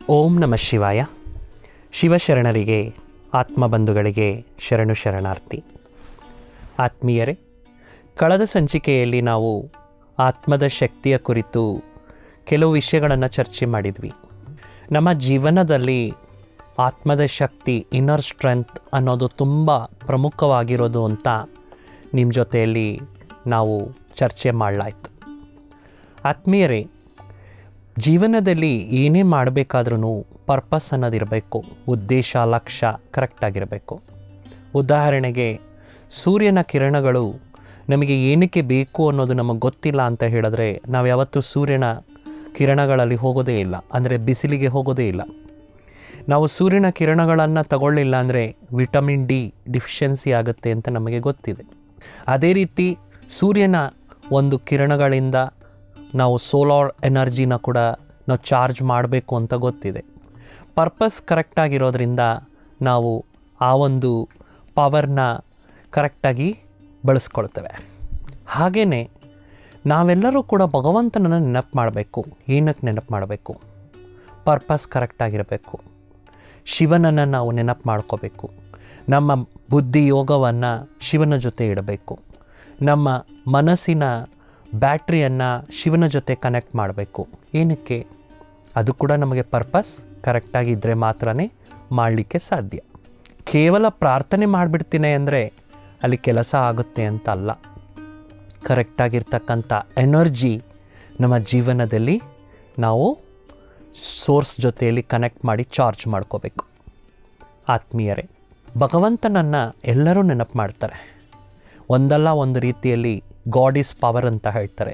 ಓಂ ನಮಃ ಶಿವಾಯ. ಶಿವಶರಣರಿಗೆ ಆತ್ಮಬಂಧುಗಳಿಗೆ ಶರಣು ಶರಣಾರ್ಥಿ. ಆತ್ಮೀಯರೇ, ಕಳೆದ ಸಂಚಿಕೆಯಲ್ಲಿ ನಾವು ಆತ್ಮದ ಶಕ್ತಿಯ ಕುರಿತು ಕೆಲವು ವಿಷಯಗಳನ್ನು ಚರ್ಚೆ ಮಾಡಿದ್ವಿ. ನಮ್ಮ ಜೀವನದಲ್ಲಿ ಆತ್ಮದ ಶಕ್ತಿ, ಇನ್ನರ್ ಸ್ಟ್ರೆಂತ್ ಅನ್ನೋದು ತುಂಬ ಪ್ರಮುಖವಾಗಿರೋದು ಅಂತ ನಿಮ್ಮ ಜೊತೆಯಲ್ಲಿ ನಾವು ಚರ್ಚೆ ಮಾಡಲಾಯಿತು. ಆತ್ಮೀಯರೇ, ಜೀವನದಲ್ಲಿ ಏನೇ ಮಾಡಬೇಕಾದ್ರೂ ಪರ್ಪಸ್ ಅನ್ನೋದಿರಬೇಕು, ಉದ್ದೇಶ, ಲಕ್ಷ್ಯ ಕರೆಕ್ಟಾಗಿರಬೇಕು. ಉದಾಹರಣೆಗೆ, ಸೂರ್ಯನ ಕಿರಣಗಳು ನಮಗೆ ಏನಕ್ಕೆ ಬೇಕು ಅನ್ನೋದು ನಮಗೆ ಗೊತ್ತಿಲ್ಲ ಅಂತ ಹೇಳಿದ್ರೆ ನಾವು ಯಾವತ್ತೂ ಸೂರ್ಯನ ಕಿರಣಗಳಲ್ಲಿ ಹೋಗೋದೇ ಇಲ್ಲ, ಅಂದರೆ ಬಿಸಿಲಿಗೆ ಹೋಗೋದೇ ಇಲ್ಲ. ನಾವು ಸೂರ್ಯನ ಕಿರಣಗಳನ್ನು ತಗೊಳ್ಳಿಲ್ಲ ಅಂದರೆ ವಿಟಮಿನ್ ಡಿ ಡಿಫಿಷಿಯನ್ಸಿ ಆಗುತ್ತೆ ಅಂತ ನಮಗೆ ಗೊತ್ತಿದೆ. ಅದೇ ರೀತಿ ಸೂರ್ಯನ ಒಂದು ಕಿರಣಗಳಿಂದ ನಾವು ಸೋಲಾರ್ ಎನರ್ಜಿನ ಕೂಡ ನಾವು ಚಾರ್ಜ್ ಮಾಡಬೇಕು ಅಂತ ಗೊತ್ತಿದೆ. ಪರ್ಪಸ್ ಕರೆಕ್ಟಾಗಿರೋದ್ರಿಂದ ನಾವು ಆ ಒಂದು ಪವರ್ನ ಕರೆಕ್ಟಾಗಿ ಬಳಸ್ಕೊಳ್ತೇವೆ. ಹಾಗೆಯೇ ನಾವೆಲ್ಲರೂ ಕೂಡ ಭಗವಂತನನ್ನು ನೆನಪು ಮಾಡಬೇಕು. ಏನಕ್ಕೆ ನೆನಪು ಮಾಡಬೇಕು? ಪರ್ಪಸ್ ಕರೆಕ್ಟಾಗಿರಬೇಕು. ಶಿವನನ್ನು ನಾವು ನೆನಪು ಮಾಡ್ಕೋಬೇಕು. ನಮ್ಮ ಬುದ್ಧಿ ಯೋಗವನ್ನು ಶಿವನ ಜೊತೆ ಇಡಬೇಕು. ನಮ್ಮ ಮನಸ್ಸಿನ ಬ್ಯಾಟ್ರಿಯನ್ನು ಶಿವನ ಜೊತೆ ಕನೆಕ್ಟ್ ಮಾಡಬೇಕು. ಏನಕ್ಕೆ? ಅದು ಕೂಡ ನಮಗೆ ಪರ್ಪಸ್ ಕರೆಕ್ಟಾಗಿದ್ದರೆ ಮಾತ್ರ ಮಾಡಲಿಕ್ಕೆ ಸಾಧ್ಯ. ಕೇವಲ ಪ್ರಾರ್ಥನೆ ಮಾಡಿಬಿಡ್ತೀನಿ ಅಂದರೆ ಅಲ್ಲಿ ಕೆಲಸ ಆಗುತ್ತೆ ಅಂತ ಅಲ್ಲ. ಕರೆಕ್ಟಾಗಿರ್ತಕ್ಕಂಥ ಎನರ್ಜಿ ನಮ್ಮ ಜೀವನದಲ್ಲಿ ನಾವು ಸೋರ್ಸ್ ಜೊತೆಯಲ್ಲಿ ಕನೆಕ್ಟ್ ಮಾಡಿ ಚಾರ್ಜ್ ಮಾಡ್ಕೋಬೇಕು. ಆತ್ಮೀಯರೇ, ಭಗವಂತನನ್ನು ಎಲ್ಲರೂ ನೆನಪು ಮಾಡ್ತಾರೆ. ಒಂದಲ್ಲ ಒಂದು ರೀತಿಯಲ್ಲಿ ಗಾಡ್ ಈಸ್ ಪವರ್ ಅಂತ ಹೇಳ್ತಾರೆ.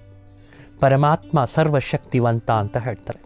ಪರಮಾತ್ಮ ಸರ್ವಶಕ್ತಿವಂತ ಅಂತ ಹೇಳ್ತಾರೆ.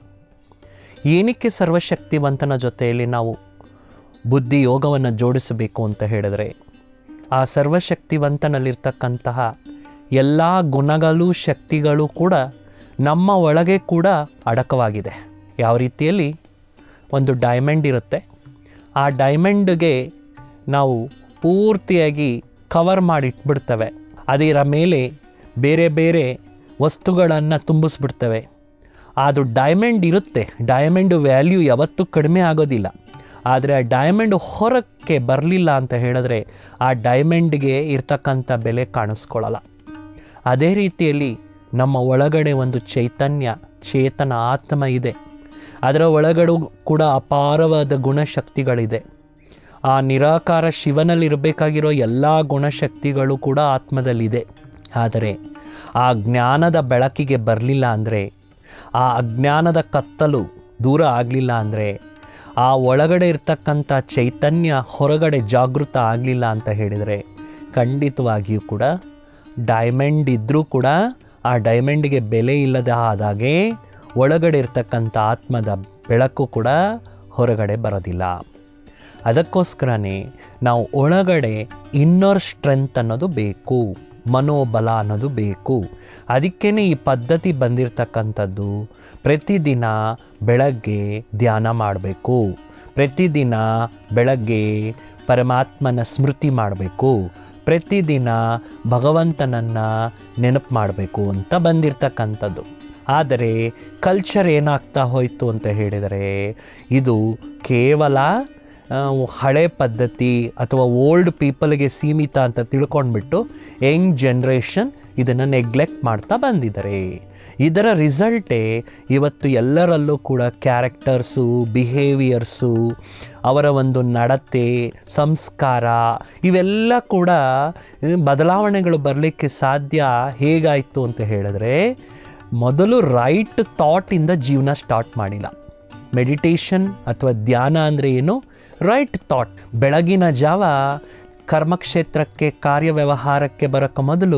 ಏನಕ್ಕೆ ಸರ್ವಶಕ್ತಿವಂತನ ಜೊತೆಯಲ್ಲಿ ನಾವು ಬುದ್ಧಿ ಯೋಗವನ್ನು ಜೋಡಿಸಬೇಕು ಅಂತ ಹೇಳಿದ್ರೆ, ಆ ಸರ್ವಶಕ್ತಿವಂತನಲ್ಲಿರ್ತಕ್ಕಂತಹ ಎಲ್ಲ ಗುಣಗಳು, ಶಕ್ತಿಗಳು ಕೂಡ ನಮ್ಮ ಒಳಗೆ ಕೂಡ ಅಡಕವಾಗಿದೆ. ಯಾವ ರೀತಿಯಲ್ಲಿ ಒಂದು ಡೈಮಂಡ್ ಇರುತ್ತೆ, ಆ ಡೈಮಂಡ್ಗೆ ನಾವು ಪೂರ್ತಿಯಾಗಿ ಕವರ್ ಮಾಡಿ ಇಟ್ಬಿಡ್ತೇವೆ. ಅದರ ಮೇಲೆ ಬೇರೆ ಬೇರೆ ವಸ್ತುಗಳನ್ನು ತುಂಬಿಸ್ಬಿಡ್ತೇವೆ. ಅದು ಡೈಮಂಡ್ ಇರುತ್ತೆ. ಡೈಮಂಡ್ ವ್ಯಾಲ್ಯೂ ಯಾವತ್ತೂ ಕಡಿಮೆ ಆಗೋದಿಲ್ಲ. ಆದರೆ ಆ ಡೈಮಂಡ್ ಹೊರಕ್ಕೆ ಬರಲಿಲ್ಲ ಅಂತ ಹೇಳಿದ್ರೆ ಆ ಡೈಮಂಡ್ಗೆ ಇರ್ತಕ್ಕಂಥ ಬೆಲೆ ಕಾಣಿಸ್ಕೊಳ್ಳಲ್ಲ. ಅದೇ ರೀತಿಯಲ್ಲಿ ನಮ್ಮ ಒಳಗಡೆ ಒಂದು ಚೈತನ್ಯ, ಚೇತನ ಆತ್ಮ ಇದೆ. ಅದರ ಒಳಗಡೆ ಕೂಡ ಅಪಾರವಾದ ಗುಣಶಕ್ತಿಗಳಿದೆ. ಆ ನಿರಾಕಾರ ಶಿವನಲ್ಲಿರಬೇಕಾಗಿರೋ ಎಲ್ಲ ಗುಣಶಕ್ತಿಗಳು ಕೂಡ ಆತ್ಮದಲ್ಲಿದೆ. ಆದರೆ ಆ ಜ್ಞಾನದ ಬೆಳಕಿಗೆ ಬರಲಿಲ್ಲ ಅಂದರೆ, ಆ ಅಜ್ಞಾನದ ಕತ್ತಲು ದೂರ ಆಗಲಿಲ್ಲ ಅಂದರೆ, ಆ ಒಳಗಡೆ ಇರ್ತಕ್ಕಂಥ ಚೈತನ್ಯ ಹೊರಗಡೆ ಜಾಗೃತ ಆಗಲಿಲ್ಲ ಅಂತ ಹೇಳಿದರೆ ಖಂಡಿತವಾಗಿಯೂ ಕೂಡ ಡೈಮಂಡ್ ಇದ್ದರೂ ಕೂಡ ಆ ಡೈಮಂಡಿಗೆ ಬೆಲೆ ಇಲ್ಲದೆ ಆದಾಗೆ ಒಳಗಡೆ ಇರ್ತಕ್ಕಂಥ ಆತ್ಮದ ಬೆಳಕು ಕೂಡ ಹೊರಗಡೆ ಬರೋದಿಲ್ಲ. ಅದಕ್ಕೋಸ್ಕರನೇ ನಾವು ಒಳಗಡೆ ಇನ್ನರ್ ಸ್ಟ್ರೆಂತ್ ಅನ್ನೋದು ಬೇಕು, ಮನೋಬಲ ಅನ್ನೋದು ಬೇಕು. ಅದಕ್ಕೇ ಈ ಪದ್ಧತಿ ಬಂದಿರತಕ್ಕಂಥದ್ದು. ಪ್ರತಿದಿನ ಬೆಳಗ್ಗೆ ಧ್ಯಾನ ಮಾಡಬೇಕು, ಪ್ರತಿದಿನ ಬೆಳಗ್ಗೆ ಪರಮಾತ್ಮನ ಸ್ಮೃತಿ ಮಾಡಬೇಕು, ಪ್ರತಿದಿನ ಭಗವಂತನನ್ನು ನೆನಪು ಮಾಡಬೇಕು ಅಂತ ಬಂದಿರತಕ್ಕಂಥದ್ದು. ಆದರೆ ಕಲ್ಚರ್ ಏನಾಗ್ತಾ ಹೋಯಿತು ಅಂತ ಹೇಳಿದರೆ, ಇದು ಕೇವಲ ಹಳೆ ಪದ್ಧತಿ ಅಥವಾ ಓಲ್ಡ್ ಪೀಪಲ್ಗೆ ಸೀಮಿತ ಅಂತ ತಿಳ್ಕೊಂಡ್ಬಿಟ್ಟು ಯಂಗ್ ಜನ್ರೇಷನ್ ಇದನ್ನು ನೆಗ್ಲೆಕ್ಟ್ ಮಾಡ್ತಾ ಬಂದಿದ್ದಾರೆ. ಇದರ ರಿಸಲ್ಟೇ ಇವತ್ತು ಎಲ್ಲರಲ್ಲೂ ಕೂಡ ಕ್ಯಾರೆಕ್ಟರ್ಸು, ಬಿಹೇವಿಯರ್ಸು, ಅವರ ಒಂದು ನಡತೆ, ಸಂಸ್ಕಾರ ಇವೆಲ್ಲ ಕೂಡ ಬದಲಾವಣೆಗಳು ಬರಲಿಕ್ಕೆ ಸಾಧ್ಯ ಹೇಗಾಯಿತು ಅಂತ ಹೇಳಿದ್ರೆ, ಮೊದಲು ರೈಟ್ ಥಾಟಿಂದ ಜೀವನ ಸ್ಟಾರ್ಟ್ ಮಾಡಿಲ್ಲ. ಮೆಡಿಟೇಷನ್ ಅಥವಾ ಧ್ಯಾನ ಅಂದರೆ ಏನು? Right thought. ಬೆಳಗಿನ ಜಾವ ಕರ್ಮಕ್ಷೇತ್ರಕ್ಕೆ, ಕಾರ್ಯವ್ಯವಹಾರಕ್ಕೆ ಬರೋಕ್ಕೆ ಮೊದಲು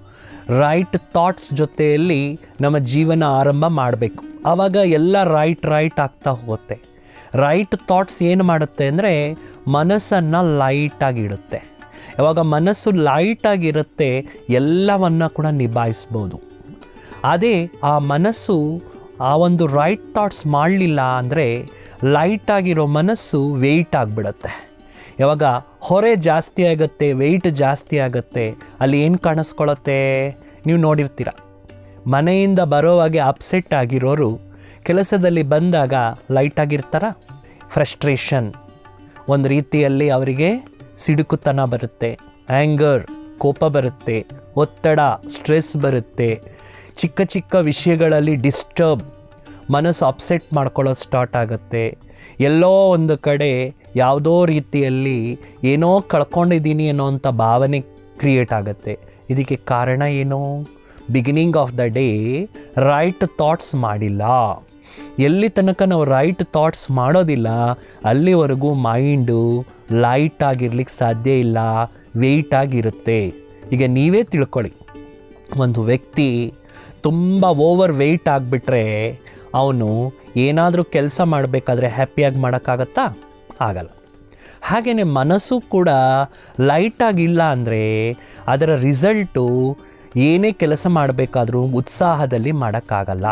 ರೈಟ್ ಥಾಟ್ಸ್ ಜೊತೆಯಲ್ಲಿ ನಮ್ಮ ಜೀವನ ಆರಂಭ ಮಾಡಬೇಕು. ಆವಾಗ ಎಲ್ಲ ರೈಟ್ ಆಗ್ತಾ ಹೋಗುತ್ತೆ. ರೈಟ್ ಥಾಟ್ಸ್ ಏನು ಮಾಡುತ್ತೆ ಅಂದರೆ ಮನಸ್ಸನ್ನು ಲೈಟಾಗಿಡುತ್ತೆ. ಯಾವಾಗ ಮನಸ್ಸು ಲೈಟಾಗಿರುತ್ತೆ ಎಲ್ಲವನ್ನು ಕೂಡ ನಿಭಾಯಿಸ್ಬೋದು. ಅದೇ ಆ ಮನಸ್ಸು ಆ ಒಂದು ರೈಟ್ ಥಾಟ್ಸ್ ಮಾಡಲಿಲ್ಲ ಅಂದರೆ ಲೈಟಾಗಿರೋ ಮನಸ್ಸು ವೆಯ್ಟ್ ಆಗಿಬಿಡುತ್ತೆ. ಯಾವಾಗ ಹೊರೆ ಜಾಸ್ತಿ ಆಗುತ್ತೆ, ವೆಯ್ಟ್ ಜಾಸ್ತಿ ಆಗುತ್ತೆ, ಅಲ್ಲಿ ಏನು ಕಾಣಿಸ್ಕೊಳ್ಳುತ್ತೆ? ನೀವು ನೋಡಿರ್ತೀರ, ಮನೆಯಿಂದ ಬರೋವಾಗೆ ಅಪ್ಸೆಟ್ ಆಗಿರೋರು ಕೆಲಸದಲ್ಲಿ ಬಂದಾಗ ಲೈಟಾಗಿರ್ತಾರ? ಫ್ರಸ್ಟ್ರೇಷನ್, ಒಂದು ರೀತಿಯಲ್ಲಿ ಅವರಿಗೆ ಸಿಡುಕುತನ ಬರುತ್ತೆ, ಆ್ಯಂಗರ್, ಕೋಪ ಬರುತ್ತೆ, ಒತ್ತಡ, ಸ್ಟ್ರೆಸ್ ಬರುತ್ತೆ, ಚಿಕ್ಕ ಚಿಕ್ಕ ವಿಷಯಗಳಲ್ಲಿ ಡಿಸ್ಟರ್ಬ್, ಮನಸ್ಸು ಅಪ್ಸೆಟ್ ಮಾಡ್ಕೊಳ್ಳೋದು ಸ್ಟಾರ್ಟ್ ಆಗುತ್ತೆ. ಎಲ್ಲೋ ಒಂದು ಕಡೆ ಯಾವುದೋ ರೀತಿಯಲ್ಲಿ ಏನೋ ಕಳ್ಕೊಂಡಿದ್ದೀನಿ ಅನ್ನೋಂಥ ಭಾವನೆ ಕ್ರಿಯೇಟ್ ಆಗುತ್ತೆ. ಇದಕ್ಕೆ ಕಾರಣ ಏನು? Beginning of the day right thoughts ಮಾಡಿಲ್ಲ. ಎಲ್ಲಿ ತನಕ ನಾವು ರೈಟ್ ಥಾಟ್ಸ್ ಮಾಡೋದಿಲ್ಲ ಅಲ್ಲಿವರೆಗೂ ಮೈಂಡು ಲೈಟ್ ಆಗಿರ್ಲಿಕ್ಕೆ ಸಾಧ್ಯ ಇಲ್ಲ, ವೆಯ್ಟ್ ಆಗಿರುತ್ತೆ. ಈಗ ನೀವೇ ತಿಳ್ಕೊಳ್ಳಿ, ಒಂದು ವ್ಯಕ್ತಿ ತುಂಬ ಓವರ್ ವೆಯ್ಟ್ ಆಗಿಬಿಟ್ರೆ ಅವನು ಏನಾದರೂ ಕೆಲಸ ಮಾಡಬೇಕಾದ್ರೆ ಹ್ಯಾಪಿಯಾಗಿ ಮಾಡೋಕ್ಕಾಗತ್ತಾ? ಆಗಲ್ಲ. ಹಾಗೆಯೇ ಮನಸ್ಸು ಕೂಡ ಲೈಟಾಗಿಲ್ಲ ಅಂದರೆ ಅದರ ರಿಸಲ್ಟು ಏನೇ ಕೆಲಸ ಮಾಡಬೇಕಾದ್ರೂ ಉತ್ಸಾಹದಲ್ಲಿ ಮಾಡೋಕ್ಕಾಗಲ್ಲ.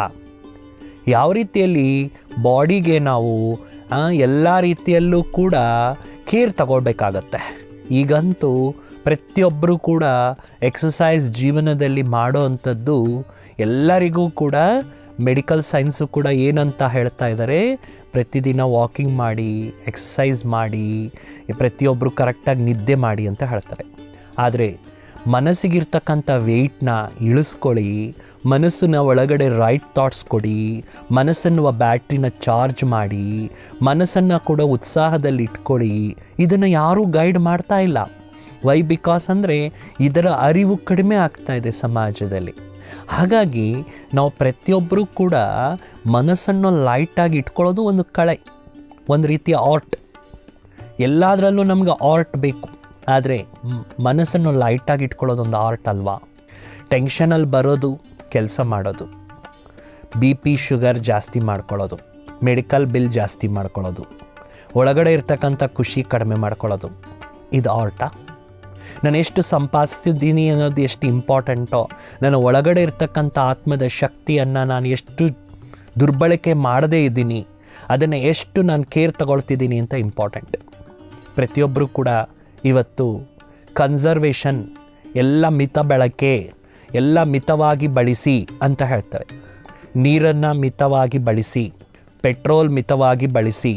ಯಾವ ರೀತಿಯಲ್ಲಿ ಬಾಡಿಗೆ ನಾವು ಎಲ್ಲ ರೀತಿಯಲ್ಲೂ ಕೂಡ ಕೇರ್ ತಗೊಳ್ಬೇಕಾಗತ್ತೆ. ಈಗಂತೂ ಪ್ರತಿಯೊಬ್ಬರೂ ಕೂಡ ಎಕ್ಸಸೈಸ್ ಜೀವನದಲ್ಲಿ ಮಾಡೋ ಅಂಥದ್ದು ಎಲ್ಲರಿಗೂ ಕೂಡ ಮೆಡಿಕಲ್ ಸೈನ್ಸು ಕೂಡ ಏನಂತ ಹೇಳ್ತಾ ಇದ್ದಾರೆ, ಪ್ರತಿದಿನ ವಾಕಿಂಗ್ ಮಾಡಿ, ಎಕ್ಸಸೈಸ್ ಮಾಡಿ, ಪ್ರತಿಯೊಬ್ಬರು ಕರೆಕ್ಟಾಗಿ ನಿದ್ದೆ ಮಾಡಿ ಅಂತ ಹೇಳ್ತಾರೆ. ಆದರೆ ಮನಸ್ಸಿಗಿರ್ತಕ್ಕಂಥ ವೆಯ್ಟ್ನ ಇಳಿಸ್ಕೊಳ್ಳಿ, ಮನಸ್ಸಿನ ಒಳಗಡೆ ರೈಟ್ ಥಾಟ್ಸ್ ಕೊಡಿ, ಮನಸ್ಸನ್ನುವ ಬ್ಯಾಟ್ರಿನ ಚಾರ್ಜ್ ಮಾಡಿ, ಮನಸ್ಸನ್ನು ಕೂಡ ಉತ್ಸಾಹದಲ್ಲಿ ಇಟ್ಕೊಳ್ಳಿ. ಇದನ್ನು ಯಾರೂ ಗೈಡ್ ಮಾಡ್ತಾ ಇಲ್ಲ. ವೈ? ಬಿಕಾಸ್ ಅಂದರೆ ಇದರ ಅರಿವು ಕಡಿಮೆ ಆಗ್ತಾ ಇದೆ ಸಮಾಜದಲ್ಲಿ. ಹಾಗಾಗಿ ನಾವು ಪ್ರತಿಯೊಬ್ಬರೂ ಕೂಡ ಮನಸ್ಸನ್ನು ಲೈಟಾಗಿ ಇಟ್ಕೊಳ್ಳೋದು ಒಂದು ಕಲೆ, ಒಂದು ರೀತಿಯ ಆರ್ಟ್. ಎಲ್ಲದರಲ್ಲೂ ನಮ್ಗೆ ಆರ್ಟ್ ಬೇಕು, ಆದರೆ ಮನಸ್ಸನ್ನು ಲೈಟಾಗಿ ಇಟ್ಕೊಳ್ಳೋದು ಒಂದು ಆರ್ಟ್ ಅಲ್ವಾ? ಟೆನ್ಷನಲ್ಲಿ ಬರೋದು, ಕೆಲಸ ಮಾಡೋದು, BP ಶುಗರ್ ಜಾಸ್ತಿ ಮಾಡ್ಕೊಳ್ಳೋದು, ಮೆಡಿಕಲ್ ಬಿಲ್ ಜಾಸ್ತಿ ಮಾಡ್ಕೊಳ್ಳೋದು, ಒಳಗಡೆ ಇರ್ತಕ್ಕಂಥ ಖುಷಿ ಕಡಿಮೆ ಮಾಡ್ಕೊಳ್ಳೋದು, ಇದು ಆರ್ಟಾ? ನಾನು ಎಷ್ಟು ಸಂಪಾದಿಸ್ತಿದ್ದೀನಿ ಅನ್ನೋದು ಎಷ್ಟು ಇಂಪಾರ್ಟೆಂಟೋ, ನನ್ನ ಒಳಗಡೆ ಇರ್ತಕ್ಕಂಥ ಆತ್ಮದ ಶಕ್ತಿಯನ್ನು ನಾನು ಎಷ್ಟು ದುರ್ಬಳಕೆ ಮಾಡದೇ ಇದ್ದೀನಿ, ಅದನ್ನು ಎಷ್ಟು ನಾನು ಕೇರ್ ತಗೊಳ್ತಿದ್ದೀನಿ ಅಂತ ಇಂಪಾರ್ಟೆಂಟ್. ಪ್ರತಿಯೊಬ್ಬರೂ ಕೂಡ ಇವತ್ತು ಕನ್ಸರ್ವೇಷನ್, ಎಲ್ಲ ಮಿತ ಬಳಕೆ, ಎಲ್ಲ ಮಿತವಾಗಿ ಬಳಸಿ ಅಂತ ಹೇಳ್ತಾರೆ. ನೀರನ್ನು ಮಿತವಾಗಿ ಬಳಸಿ, ಪೆಟ್ರೋಲ್ ಮಿತವಾಗಿ ಬಳಸಿ,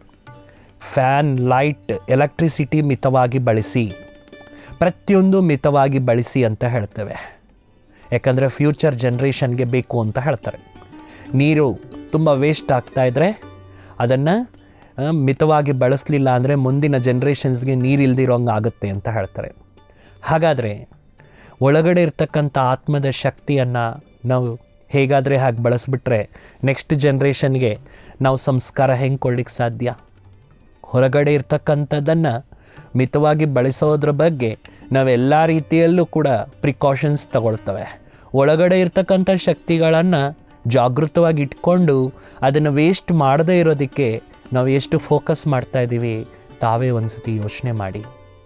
ಫ್ಯಾನ್, ಲೈಟ್, ಎಲೆಕ್ಟ್ರಿಸಿಟಿ ಮಿತವಾಗಿ ಬಳಸಿ, ಪ್ರತಿಯೊಂದು ಮಿತವಾಗಿ ಬಳಸಿ ಅಂತ ಹೇಳ್ತೇವೆ. ಯಾಕಂದರೆ ಫ್ಯೂಚರ್ ಜನ್ರೇಷನ್ಗೆ ಬೇಕು ಅಂತ ಹೇಳ್ತಾರೆ. ನೀರು ತುಂಬ ವೇಸ್ಟ್ ಆಗ್ತಾಯಿದ್ರೆ ಅದನ್ನು ಮಿತವಾಗಿ ಬಳಸಲಿಲ್ಲ ಅಂದರೆ ಮುಂದಿನ ಜನ್ರೇಷನ್ಸ್ಗೆ ನೀರು ಇಲ್ದಿರೋಂಗೆ ಆಗುತ್ತೆ ಅಂತ ಹೇಳ್ತಾರೆ. ಹಾಗಾದರೆ ಒಳಗಡೆ ಇರ್ತಕ್ಕಂಥ ಆತ್ಮದ ಶಕ್ತಿಯನ್ನು ನಾವು ಹೇಗಾದರೆ ಹಾಗೆ ಬಳಸಿಬಿಟ್ರೆ ನೆಕ್ಸ್ಟ್ ಜನ್ರೇಷನ್ಗೆ ನಾವು ಸಂಸ್ಕಾರ ಹೆಂಗೆ ಕೊಡ್ಲಿಕ್ಕೆ ಸಾಧ್ಯ? ಹೊರಗಡೆ ಇರ್ತಕ್ಕಂಥದ್ದನ್ನು ಮಿತವಾಗಿ ಬಳಸೋದ್ರ ಬಗ್ಗೆ ನಾವೆಲ್ಲ ರೀತಿಯಲ್ಲೂ ಕೂಡ ಪ್ರಿಕಾಷನ್ಸ್ ತಗೊಳ್ತವೆ. ಒಳಗಡೆ ಇರ್ತಕ್ಕಂಥ ಶಕ್ತಿಗಳನ್ನು ಜಾಗೃತವಾಗಿ ಇಟ್ಕೊಂಡು ಅದನ್ನು ವೇಸ್ಟ್ ಮಾಡದೇ ಇರೋದಕ್ಕೆ ನಾವು ಎಷ್ಟು ಫೋಕಸ್ ಮಾಡ್ತಾಯಿದ್ದೀವಿ ತಾವೇ ಒಂದು ಸತಿ ಯೋಚನೆ ಮಾಡಿ.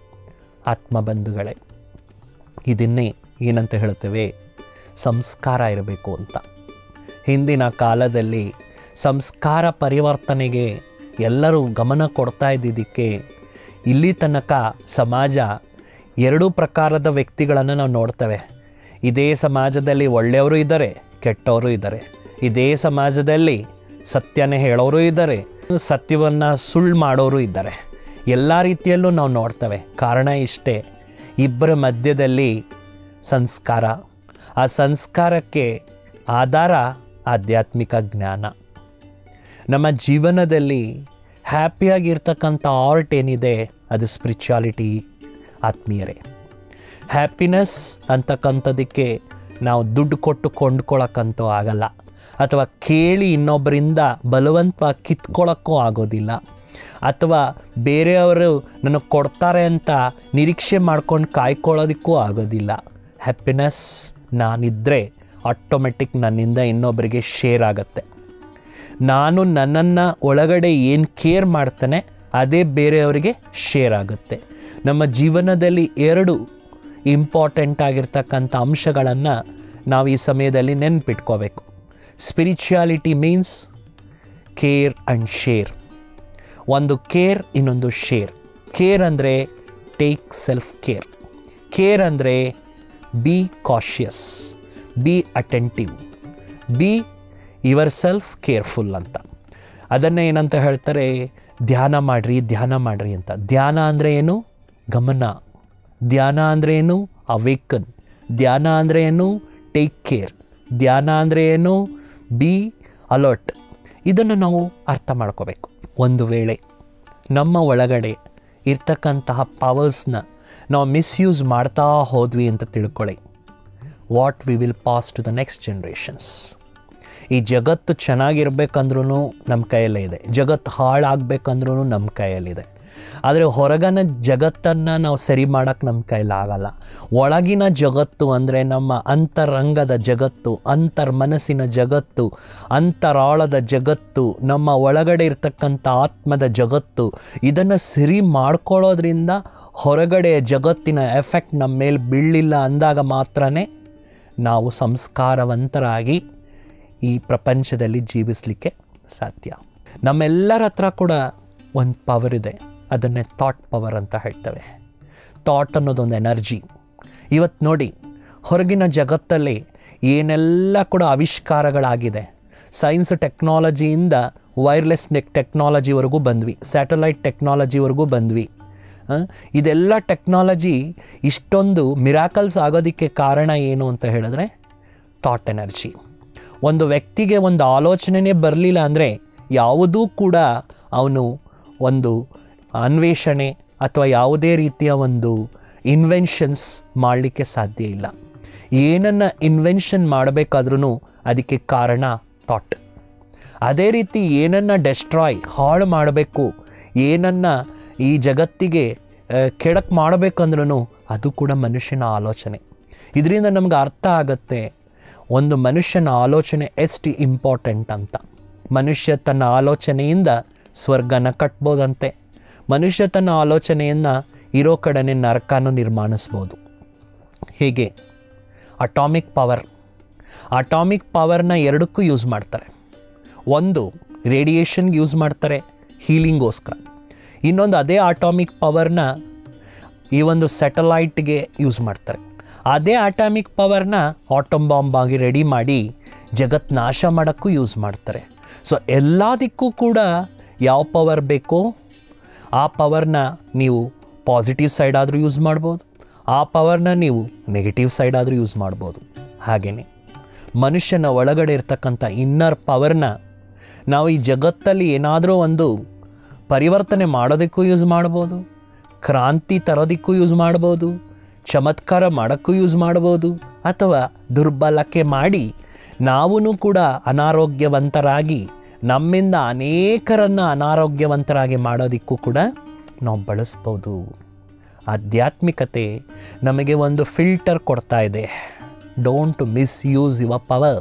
ಆತ್ಮಬಂಧುಗಳೇ, ಇದನ್ನೇ ಏನಂತ ಹೇಳ್ತೇವೆ, ಸಂಸ್ಕಾರ ಇರಬೇಕು ಅಂತ. ಹಿಂದಿನ ಕಾಲದಲ್ಲಿ ಸಂಸ್ಕಾರ ಪರಿವರ್ತನೆಗೆ ಎಲ್ಲರೂ ಗಮನ ಕೊಡ್ತಾ ಇದ್ದಿದ್ದಕ್ಕೆ ಇಲ್ಲಿ ತನಕ ಸಮಾಜ ಎರಡೂ ಪ್ರಕಾರದ ವ್ಯಕ್ತಿಗಳನ್ನು ನಾವು ನೋಡ್ತೇವೆ. ಇದೇ ಸಮಾಜದಲ್ಲಿ ಒಳ್ಳೆಯವರು ಇದ್ದಾರೆ, ಕೆಟ್ಟವರು ಇದ್ದಾರೆ. ಇದೇ ಸಮಾಜದಲ್ಲಿ ಸತ್ಯನೇ ಹೇಳೋರು ಇದ್ದಾರೆ, ಸತ್ಯವನ್ನು ಸುಳ್ಳು ಮಾಡೋರು ಇದ್ದಾರೆ. ಎಲ್ಲ ರೀತಿಯಲ್ಲೂ ನಾವು ನೋಡ್ತೇವೆ. ಕಾರಣ ಇಷ್ಟೇ, ಇಬ್ಬರ ಮಧ್ಯದಲ್ಲಿ ಸಂಸ್ಕಾರ, ಆ ಸಂಸ್ಕಾರಕ್ಕೆ ಆಧಾರ ಆಧ್ಯಾತ್ಮಿಕ ಜ್ಞಾನ. ನಮ್ಮ ಜೀವನದಲ್ಲಿ ಹ್ಯಾಪಿಯಾಗಿರ್ತಕ್ಕಂಥ ಆರ್ಟ್ ಏನಿದೆ ಅದು ಸ್ಪಿರಿಚುಯಾಲಿಟಿ, ಆತ್ಮೀಯರೇ. ಹ್ಯಾಪಿನೆಸ್ ಅಂತಕ್ಕಂಥದಕ್ಕೆ ನಾವು ದುಡ್ಡು ಕೊಟ್ಟು ಕೊಂಡ್ಕೊಳ್ಳೋಕ್ಕಂತೂ ಆಗಲ್ಲ, ಅಥವಾ ಕೇಳಿ ಇನ್ನೊಬ್ಬರಿಂದ ಬಲವಂತವಾಗಿ ಕಿತ್ಕೊಳ್ಳೋಕ್ಕೂ ಆಗೋದಿಲ್ಲ, ಅಥವಾ ಬೇರೆಯವರು ನನಗೆ ಕೊಡ್ತಾರೆ ಅಂತ ನಿರೀಕ್ಷೆ ಮಾಡ್ಕೊಂಡು ಕಾಯ್ಕೊಳ್ಳೋದಕ್ಕೂ ಆಗೋದಿಲ್ಲ. ಹ್ಯಾಪಿನೆಸ್ ನಾನಿದ್ದರೆ ಆಟೋಮೆಟಿಕ್ ನನ್ನಿಂದ ಇನ್ನೊಬ್ಬರಿಗೆ ಶೇರ್ ಆಗುತ್ತೆ. ನಾನು ನನ್ನನ್ನು ಒಳಗಡೆ ಏನು ಕೇರ್ ಮಾಡ್ತಾನೆ ಅದೇ ಬೇರೆಯವರಿಗೆ ಶೇರ್ ಆಗುತ್ತೆ. ನಮ್ಮ ಜೀವನದಲ್ಲಿ ಎರಡು ಇಂಪಾರ್ಟೆಂಟ್ ಆಗಿರ್ತಕ್ಕಂಥ ಅಂಶಗಳನ್ನು ನಾವು ಈ ಸಮಯದಲ್ಲಿ ನೆನಪಿಟ್ಕೋಬೇಕು. Spirituality means care and share. ಒಂದು ಕೇರ್, ಇನ್ನೊಂದು ಶೇರ್. ಕೇರ್ ಅಂದರೆ ಟೇಕ್ ಸೆಲ್ಫ್ ಕೇರ್. ಕೇರ್ ಅಂದರೆ be cautious, be attentive, be yourself careful ಅಂತ. ಅದನ್ನೇ ಏನಂತ ಹೇಳ್ತಾರೆ, ಧ್ಯಾನ ಮಾಡಿರಿ ಅಂತ. ಧ್ಯಾನ ಅಂದರೆ ಏನು? ಗಮನ. ಧ್ಯಾನ ಅಂದರೆ ಏನು? ಅವೇಕನ್. ಧ್ಯಾನ ಅಂದರೆ ಏನು? Take care. ಧ್ಯಾನ ಅಂದರೆ ಏನು? Be alert. ಇದನ್ನು ನಾವು ಅರ್ಥ ಮಾಡ್ಕೋಬೇಕು. ಒಂದು ವೇಳೆ ನಮ್ಮ ಒಳಗಡೆ ಇರ್ತಕ್ಕಂತಹ ಪವರ್ಸ್ನ ನಾವು ಮಿಸ್ಯೂಸ್ ಮಾಡ್ತಾ ಹೋದ್ವಿ ಅಂತ ತಿಳ್ಕೊಳ್ಳಿ, what we will pass to the next generations. ಈ ಜಗತ್ತು ಚೆನ್ನಾಗಿರ್ಬೇಕಂದ್ರೂ ನಮ್ಮ ಕೈಯಲ್ಲೇ ಇದೆ, ಜಗತ್ತು ಹಾಳಾಗಬೇಕಂದ್ರೂ ನಮ್ಮ ಕೈಯಲ್ಲಿದೆ. ಆದರೆ ಹೊರಗಿನ ಜಗತ್ತನ್ನು ನಾವು ಸರಿ ಮಾಡೋಕ್ಕೆ ನಮ್ಮ ಕೈಲಾಗಲ್ಲ. ಒಳಗಿನ ಜಗತ್ತು ಅಂದರೆ ನಮ್ಮ ಅಂತರಂಗದ ಜಗತ್ತು, ಅಂತರ್ಮನಸ್ಸಿನ ಜಗತ್ತು, ಅಂತರಾಳದ ಜಗತ್ತು, ನಮ್ಮ ಒಳಗಡೆ ಇರ್ತಕ್ಕಂಥ ಆತ್ಮದ ಜಗತ್ತು. ಇದನ್ನು ಸರಿ ಮಾಡ್ಕೊಳ್ಳೋದ್ರಿಂದ ಹೊರಗಡೆ ಜಗತ್ತಿನ ಎಫೆಕ್ಟ್ ನಮ್ಮ ಮೇಲೆ ಬೀಳಲಿಲ್ಲ ಅಂದಾಗ ಮಾತ್ರ ನಾವು ಸಂಸ್ಕಾರವಂತರಾಗಿ ಈ ಪ್ರಪಂಚದಲ್ಲಿ ಜೀವಿಸಲಿಕ್ಕೆ ಸಾಧ್ಯ. ನಮ್ಮೆಲ್ಲರ ಹತ್ರ ಕೂಡ ಒಂದು ಪವರ್ ಇದೆ, ಅದನ್ನೇ ಥಾಟ್ ಪವರ್ ಅಂತ ಹೇಳ್ತೇವೆ. ಥಾಟ್ ಅನ್ನೋದೊಂದು ಎನರ್ಜಿ. ಇವತ್ತು ನೋಡಿ, ಹೊರಗಿನ ಜಗತ್ತಲ್ಲಿ ಏನೆಲ್ಲ ಕೂಡ ಆವಿಷ್ಕಾರಗಳಾಗಿದೆ. ಸೈನ್ಸ್ ಟೆಕ್ನಾಲಜಿಯಿಂದ ವೈರ್ಲೆಸ್ ಟೆಕ್ನಾಲಜಿವರೆಗೂ ಬಂದ್ವಿ, ಸ್ಯಾಟಲೈಟ್ ಟೆಕ್ನಾಲಜಿವರೆಗೂ ಬಂದ್ವಿ. ಇದೆಲ್ಲ ಟೆಕ್ನಾಲಜಿ ಇಷ್ಟೊಂದು ಮಿರಾಕಲ್ಸ್ ಆಗೋದಕ್ಕೆ ಕಾರಣ ಏನು ಅಂತ ಹೇಳಿದ್ರೆ ಥಾಟ್ ಎನರ್ಜಿ. ಒಂದು ವ್ಯಕ್ತಿಗೆ ಒಂದು ಆಲೋಚನೆಯೇ ಬರಲಿಲ್ಲ ಅಂದರೆ ಯಾವುದೂ ಕೂಡ ಅವನು ಒಂದು ಅನ್ವೇಷಣೆ ಅಥವಾ ಯಾವುದೇ ರೀತಿಯ ಒಂದು ಇನ್ವೆನ್ಷನ್ಸ್ ಮಾಡಲಿಕ್ಕೆ ಸಾಧ್ಯ ಇಲ್ಲ. ಏನನ್ನು ಇನ್ವೆನ್ಷನ್ ಮಾಡಬೇಕಾದ್ರೂ ಅದಕ್ಕೆ ಕಾರಣ ಥಾಟ್. ಅದೇ ರೀತಿ ಏನನ್ನು ಡೆಸ್ಟ್ರಾಯ್ ಹಾಳು ಮಾಡಬೇಕು, ಏನನ್ನು ಈ ಜಗತ್ತಿಗೆ ಕೆಡಕ್ಕೆ ಮಾಡಬೇಕಂದ್ರೂ ಅದು ಕೂಡ ಮನುಷ್ಯನ ಆಲೋಚನೆ. ಇದರಿಂದ ನಮ್ಗೆ ಅರ್ಥ ಆಗುತ್ತೆ ಒಂದು ಮನುಷ್ಯನ ಆಲೋಚನೆ ಎಷ್ಟು ಇಂಪಾರ್ಟೆಂಟ್ ಅಂತ. ಮನುಷ್ಯ ತನ್ನ ಆಲೋಚನೆಯಿಂದ ಸ್ವರ್ಗನ ಕಟ್ಬೋದಂತೆ, ಮನುಷ್ಯ ತನ್ನ ಆಲೋಚನೆಯನ್ನು ಇರೋ ಕಡೆನೇ ನರಕನೂ ನಿರ್ಮಾಣಿಸ್ಬೋದು. ಹೇಗೆ? ಅಟಾಮಿಕ್ ಪವರ್ನ ಎರಡಕ್ಕೂ ಯೂಸ್ ಮಾಡ್ತಾರೆ. ಒಂದು ರೇಡಿಯೇಷನ್ಗೆ ಯೂಸ್ ಮಾಡ್ತಾರೆ, ಹೀಲಿಂಗೋಸ್ಕರ. ಇನ್ನೊಂದು ಅದೇ ಅಟಾಮಿಕ್ ಪವರ್ನ ಈ ಒಂದು ಸ್ಯಾಟಲೈಟ್ಗೆ ಯೂಸ್ ಮಾಡ್ತಾರೆ. ಅದೇ ಅಟಾಮಿಕ್ ಪವರ್ನ ಆಟಮ್ ಬಾಂಬ್ ಆಗಿ ರೆಡಿ ಮಾಡಿ ಜಗತ್ ನಾಶ ಮಾಡೋಕ್ಕೂ ಯೂಸ್ ಮಾಡ್ತಾರೆ. ಸೊ ಎಲ್ಲದಕ್ಕೂ ಕೂಡ ಯಾವ ಪವರ್ ಬೇಕೋ ಆ ಪವರ್ನ ನೀವು ಪಾಸಿಟಿವ್ ಸೈಡ್ ಆದರೂ ಯೂಸ್ ಮಾಡ್ಬೋದು, ಆ ಪವರ್ನ ನೀವು ನೆಗೆಟಿವ್ ಸೈಡ್ ಆದರೂ ಯೂಸ್ ಮಾಡ್ಬೋದು. ಹಾಗೆಯೇ ಮನುಷ್ಯನ ಒಳಗಡೆ ಇರ್ತಕ್ಕಂಥ ಇನ್ನರ್ ಪವರ್ನ ನಾವು ಈ ಜಗತ್ತಲ್ಲಿ ಏನಾದರೂ ಒಂದು ಪರಿವರ್ತನೆ ಮಾಡೋದಕ್ಕೂ ಯೂಸ್ ಮಾಡ್ಬೋದು, ಕ್ರಾಂತಿ ತರೋದಕ್ಕೂ ಯೂಸ್ ಮಾಡ್ಬೋದು, ಚಮತ್ಕಾರ ಮಾಡೋಕ್ಕೂ ಯೂಸ್ ಮಾಡ್ಬೋದು, ಅಥವಾ ದುರ್ಬಲಕ್ಕೆ ಮಾಡಿ ನಾವೂ ಕೂಡ ಅನಾರೋಗ್ಯವಂತರಾಗಿ ನಮ್ಮಿಂದ ಅನೇಕರನ್ನು ಅನಾರೋಗ್ಯವಂತರಾಗಿ ಮಾಡೋದಕ್ಕೂ ಕೂಡ ನಾವು ಬಳಸ್ಬೋದು. ಆಧ್ಯಾತ್ಮಿಕತೆ ನಮಗೆ ಒಂದು ಫಿಲ್ಟರ್ ಕೊಡ್ತಾ ಇದೆ. Don't misuse your power.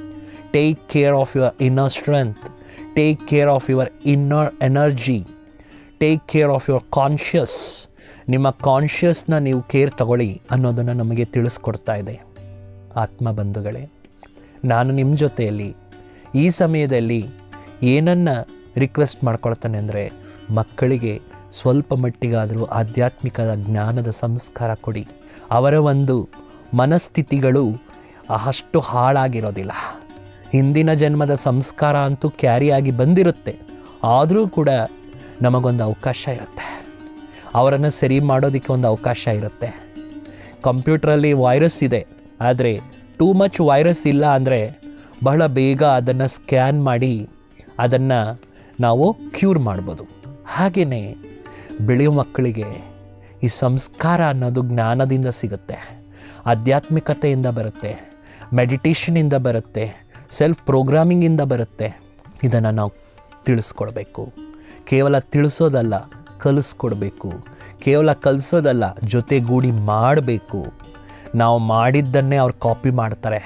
Take care of your inner strength, take care of your inner energy, take care of your conscious. ನಿಮ್ಮ ಕಾನ್ಷಿಯಸ್ನ ನೀವು ಕೇರ್ ತಗೊಳ್ಳಿ ಅನ್ನೋದನ್ನು ನಮಗೆ ತಿಳಿಸ್ಕೊಡ್ತಾ ಇದೆ. ಆತ್ಮ ಬಂಧುಗಳೇ, ನಾನು ನಿಮ್ಮ ಜೊತೆಯಲ್ಲಿ ಈ ಸಮಯದಲ್ಲಿ ಏನನ್ನು ರಿಕ್ವೆಸ್ಟ್ ಮಾಡ್ಕೊಳ್ತಾನೆ ಅಂದರೆ, ಮಕ್ಕಳಿಗೆ ಸ್ವಲ್ಪ ಮಟ್ಟಿಗಾದರೂ ಆಧ್ಯಾತ್ಮಿಕದ ಜ್ಞಾನದ ಸಂಸ್ಕಾರ ಕೊಡಿ. ಅವರ ಒಂದು ಮನಸ್ಥಿತಿಗಳು ಅಷ್ಟು ಹಾಳಾಗಿರೋದಿಲ್ಲ. ಹಿಂದಿನ ಜನ್ಮದ ಸಂಸ್ಕಾರ ಅಂತೂ ಕ್ಯಾರಿಯಾಗಿ ಬಂದಿರುತ್ತೆ, ಆದರೂ ಕೂಡ ನಮಗೊಂದು ಅವಕಾಶ ಇರುತ್ತೆ, ಅವರನ್ನು ಸರಿ ಮಾಡೋದಕ್ಕೆ ಒಂದು ಅವಕಾಶ ಇರುತ್ತೆ. ಕಂಪ್ಯೂಟ್ರಲ್ಲಿ ವೈರಸ್ ಇದೆ, ಆದರೆ ಟೂ ಮಚ್ ವೈರಸ್ ಇಲ್ಲ ಅಂದರೆ ಬಹಳ ಬೇಗ ಅದನ್ನು ಸ್ಕ್ಯಾನ್ ಮಾಡಿ ಅದನ್ನು ನಾವು ಕ್ಯೂರ್ ಮಾಡ್ಬೋದು. ಹಾಗೆಯೇ ಬೆಳೆಯೋ ಮಕ್ಕಳಿಗೆ ಈ ಸಂಸ್ಕಾರ ಅನ್ನೋದು ಜ್ಞಾನದಿಂದ ಸಿಗುತ್ತೆ, ಆಧ್ಯಾತ್ಮಿಕತೆಯಿಂದ ಬರುತ್ತೆ, ಮೆಡಿಟೇಷನಿಂದ ಬರುತ್ತೆ, ಸೆಲ್ಫ್ ಪ್ರೋಗ್ರಾಮಿಂಗಿಂದ ಬರುತ್ತೆ. ಇದನ್ನು ನಾವು ತಿಳಿಸ್ಕೊಡ್ಬೇಕು. ಕೇವಲ ತಿಳಿಸೋದಲ್ಲ, ಕಲಿಸ್ಕೊಡ್ಬೇಕು. ಕೇವಲ ಕಲಿಸೋದಲ್ಲ, ಜೊತೆಗೂಡಿ ಮಾಡಬೇಕು. ನಾವು ಮಾಡಿದ್ದನ್ನೇ ಅವ್ರು ಕಾಪಿ ಮಾಡ್ತಾರೆ.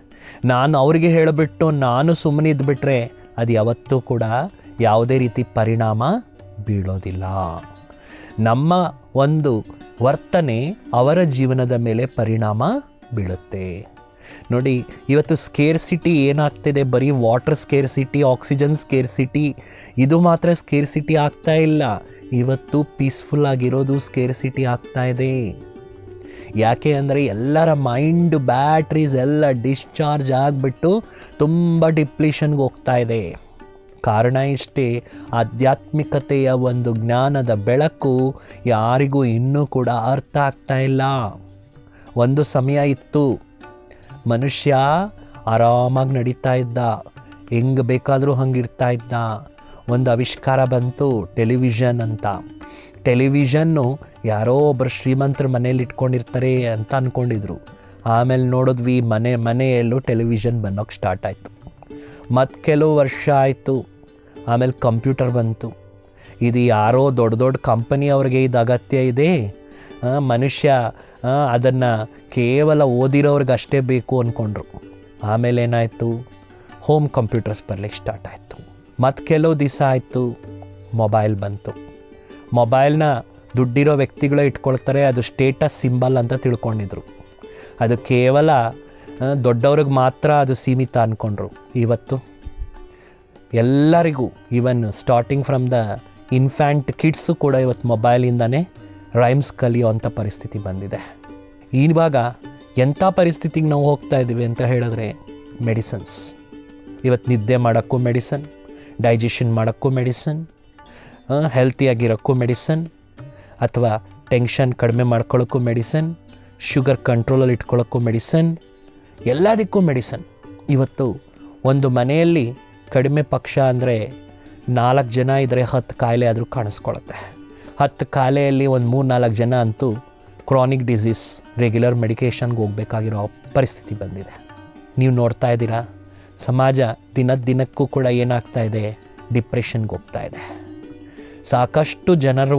ನಾನು ಅವರಿಗೆ ಹೇಳಿಬಿಟ್ಟು ನಾನು ಸುಮ್ಮನೆ ಇದ್ಬಿಟ್ರೆ ಅದು ಯಾವತ್ತೂ ಕೂಡ ಯಾವುದೇ ರೀತಿ ಪರಿಣಾಮ ಬೀಳೋದಿಲ್ಲ. ನಮ್ಮ ಒಂದು ವರ್ತನೆ ಅವರ ಜೀವನದ ಮೇಲೆ ಪರಿಣಾಮ ಬೀಳುತ್ತೆ. ನೋಡಿ, ಇವತ್ತು ಸ್ಕೇರ್ಸಿಟಿ ಏನಾಗ್ತಿದೆ, ಬರೀ ವಾಟರ್ ಸ್ಕೇರ್ಸಿಟಿ, ಆಕ್ಸಿಜನ್ ಸ್ಕೇರ್ಸಿಟಿ, ಇದು ಮಾತ್ರ ಸ್ಕೇರ್ಸಿಟಿ ಆಗ್ತಾ ಇಲ್ಲ. ಇವತ್ತು ಪೀಸ್ಫುಲ್ ಆಗಿರೋದು ಸ್ಕೇರ್ಸಿಟಿ ಆಗ್ತಾ ಇದೆ. ಯಾಕೆ ಅಂದರೆ ಎಲ್ಲರ ಮೈಂಡ್ ಬ್ಯಾಟ್ರೀಸ್ ಎಲ್ಲ ಡಿಸ್ಚಾರ್ಜ್ ಆಗಿಬಿಟ್ಟು ತುಂಬ ಡಿಪ್ಲೀಷನ್ಗೆ ಹೋಗ್ತಾ ಇದೆ. ಕಾರಣ ಇಷ್ಟೇ, ಆಧ್ಯಾತ್ಮಿಕತೆಯ ಒಂದು ಜ್ಞಾನದ ಬೆಳಕು ಯಾರಿಗೂ ಇನ್ನೂ ಕೂಡ ಅರ್ಥ ಆಗ್ತಾ ಇಲ್ಲ. ಒಂದು ಸಮಯ ಇತ್ತು, ಮನುಷ್ಯ ಆರಾಮಾಗಿ ನಡೀತಾ ಇದ್ದ, ಹೆಂಗೆ ಬೇಕಾದರೂ ಹಂಗಿರ್ತಾ ಇದ್ದ. ಒಂದು ಆವಿಷ್ಕಾರ ಬಂತು, ಟೆಲಿವಿಷನ್ ಅಂತ. ಟೆಲಿವಿಷನ್ನು ಯಾರೋ ಒಬ್ಬರು ಶ್ರೀಮಂತರ ಮನೇಲಿ ಇಟ್ಕೊಂಡಿರ್ತಾರೆ ಅಂತ ಅಂದ್ಕೊಂಡಿದ್ರು. ಆಮೇಲೆ ನೋಡಿದ್ವಿ ಮನೆಯಲ್ಲೂ ಟೆಲಿವಿಷನ್ ಬನ್ನೋಕ್ಕೆ ಸ್ಟಾರ್ಟ್ ಆಯಿತು. ಮತ್ತು ಕೆಲವು ವರ್ಷ ಆಯಿತು, ಆಮೇಲೆ ಕಂಪ್ಯೂಟರ್ ಬಂತು. ಇದು ಯಾರೋ ದೊಡ್ಡ ದೊಡ್ಡ ಕಂಪನಿಯವ್ರಿಗೆ ಇದು ಅಗತ್ಯ ಇದೆ, ಮನುಷ್ಯ ಅದನ್ನು ಕೇವಲ ಓದಿರೋರಿಗೆ ಅಷ್ಟೇ ಬೇಕು ಅಂದ್ಕೊಂಡ್ರು. ಆಮೇಲೆ ಏನಾಯಿತು, ಹೋಮ್ ಕಂಪ್ಯೂಟರ್ಸ್ ಬರಲಿಕ್ಕೆ ಸ್ಟಾರ್ಟ್ ಆಯಿತು. ಮತ್ತು ಕೆಲವು ದಿವಸ ಆಯಿತು, ಮೊಬೈಲ್ ಬಂತು. ಮೊಬೈಲ್ನ ದುಡ್ಡಿರೋ ವ್ಯಕ್ತಿಗಳೇ ಇಟ್ಕೊಳ್ತಾರೆ, ಅದು ಸ್ಟೇಟಸ್ ಸಿಂಬಲ್ ಅಂತ ತಿಳ್ಕೊಂಡಿದ್ರು. ಅದು ಕೇವಲ ದೊಡ್ಡವ್ರಿಗೆ ಮಾತ್ರ ಅದು ಸೀಮಿತ ಅಂದ್ಕೊಂಡ್ರು. ಇವತ್ತು ಎಲ್ಲರಿಗೂ, even starting from the infant kids ಕೂಡ ಇವತ್ತು ಮೊಬೈಲಿಂದನೇ ರೈಮ್ಸ್ ಕಲಿಯೋವಂಥ ಪರಿಸ್ಥಿತಿ ಬಂದಿದೆ. ಇವಾಗ ಎಂಥ ಪರಿಸ್ಥಿತಿಗೆ ನಾವು ಹೋಗ್ತಾ ಇದ್ದೀವಿ ಅಂತ ಹೇಳಿದ್ರೆ, ಮೆಡಿಸನ್ಸ್. ಇವತ್ತು ನಿದ್ದೆ ಮಾಡೋಕ್ಕೂ ಮೆಡಿಸನ್, ಡೈಜೆಷನ್ ಮಾಡೋಕ್ಕೂ ಮೆಡಿಸನ್, ಹೆಲ್ತಿಯಾಗಿರೋಕ್ಕೂ ಮೆಡಿಸನ್, ಅಥವಾ ಟೆನ್ಷನ್ ಕಡಿಮೆ ಮಾಡ್ಕೊಳ್ಳೋಕ್ಕೂ ಮೆಡಿಸನ್, ಶುಗರ್ ಕಂಟ್ರೋಲಲ್ಲಿ ಇಟ್ಕೊಳ್ಳೋಕ್ಕೂ ಮೆಡಿಸನ್, ಎಲ್ಲದಕ್ಕೂ ಮೆಡಿಸನ್. ಇವತ್ತು ಒಂದು ಮನೆಯಲ್ಲಿ ಕಡಿಮೆ ಪಕ್ಷ ಅಂದರೆ 4 ಜನ ಇದ್ದರೆ 10 ಕಾಯಿಲೆ ಆದರೂ ಕಾಣಿಸ್ಕೊಳ್ಳುತ್ತೆ. 10 ಕಾಯಿಲೆಯಲ್ಲಿ ಒಂದು 3-4 ಜನ ಅಂತೂ ಕ್ರಾನಿಕ್ ಡಿಸೀಸ್, ರೆಗ್ಯುಲರ್ ಮೆಡಿಕೇಷನ್ಗೆ ಹೋಗಬೇಕಾಗಿರೋ ಪರಿಸ್ಥಿತಿ ಬಂದಿದೆ. ನೀವು ನೋಡ್ತಾ ಇದ್ದೀರಾ, ಸಮಾಜ ದಿನಕ್ಕೂ ಕೂಡ ಏನಾಗ್ತಾ ಇದೆ, ಡಿಪ್ರೆಷನ್ಗೆ ಹೋಗ್ತಾ ಇದೆ. ಸಾಕಷ್ಟು ಜನರು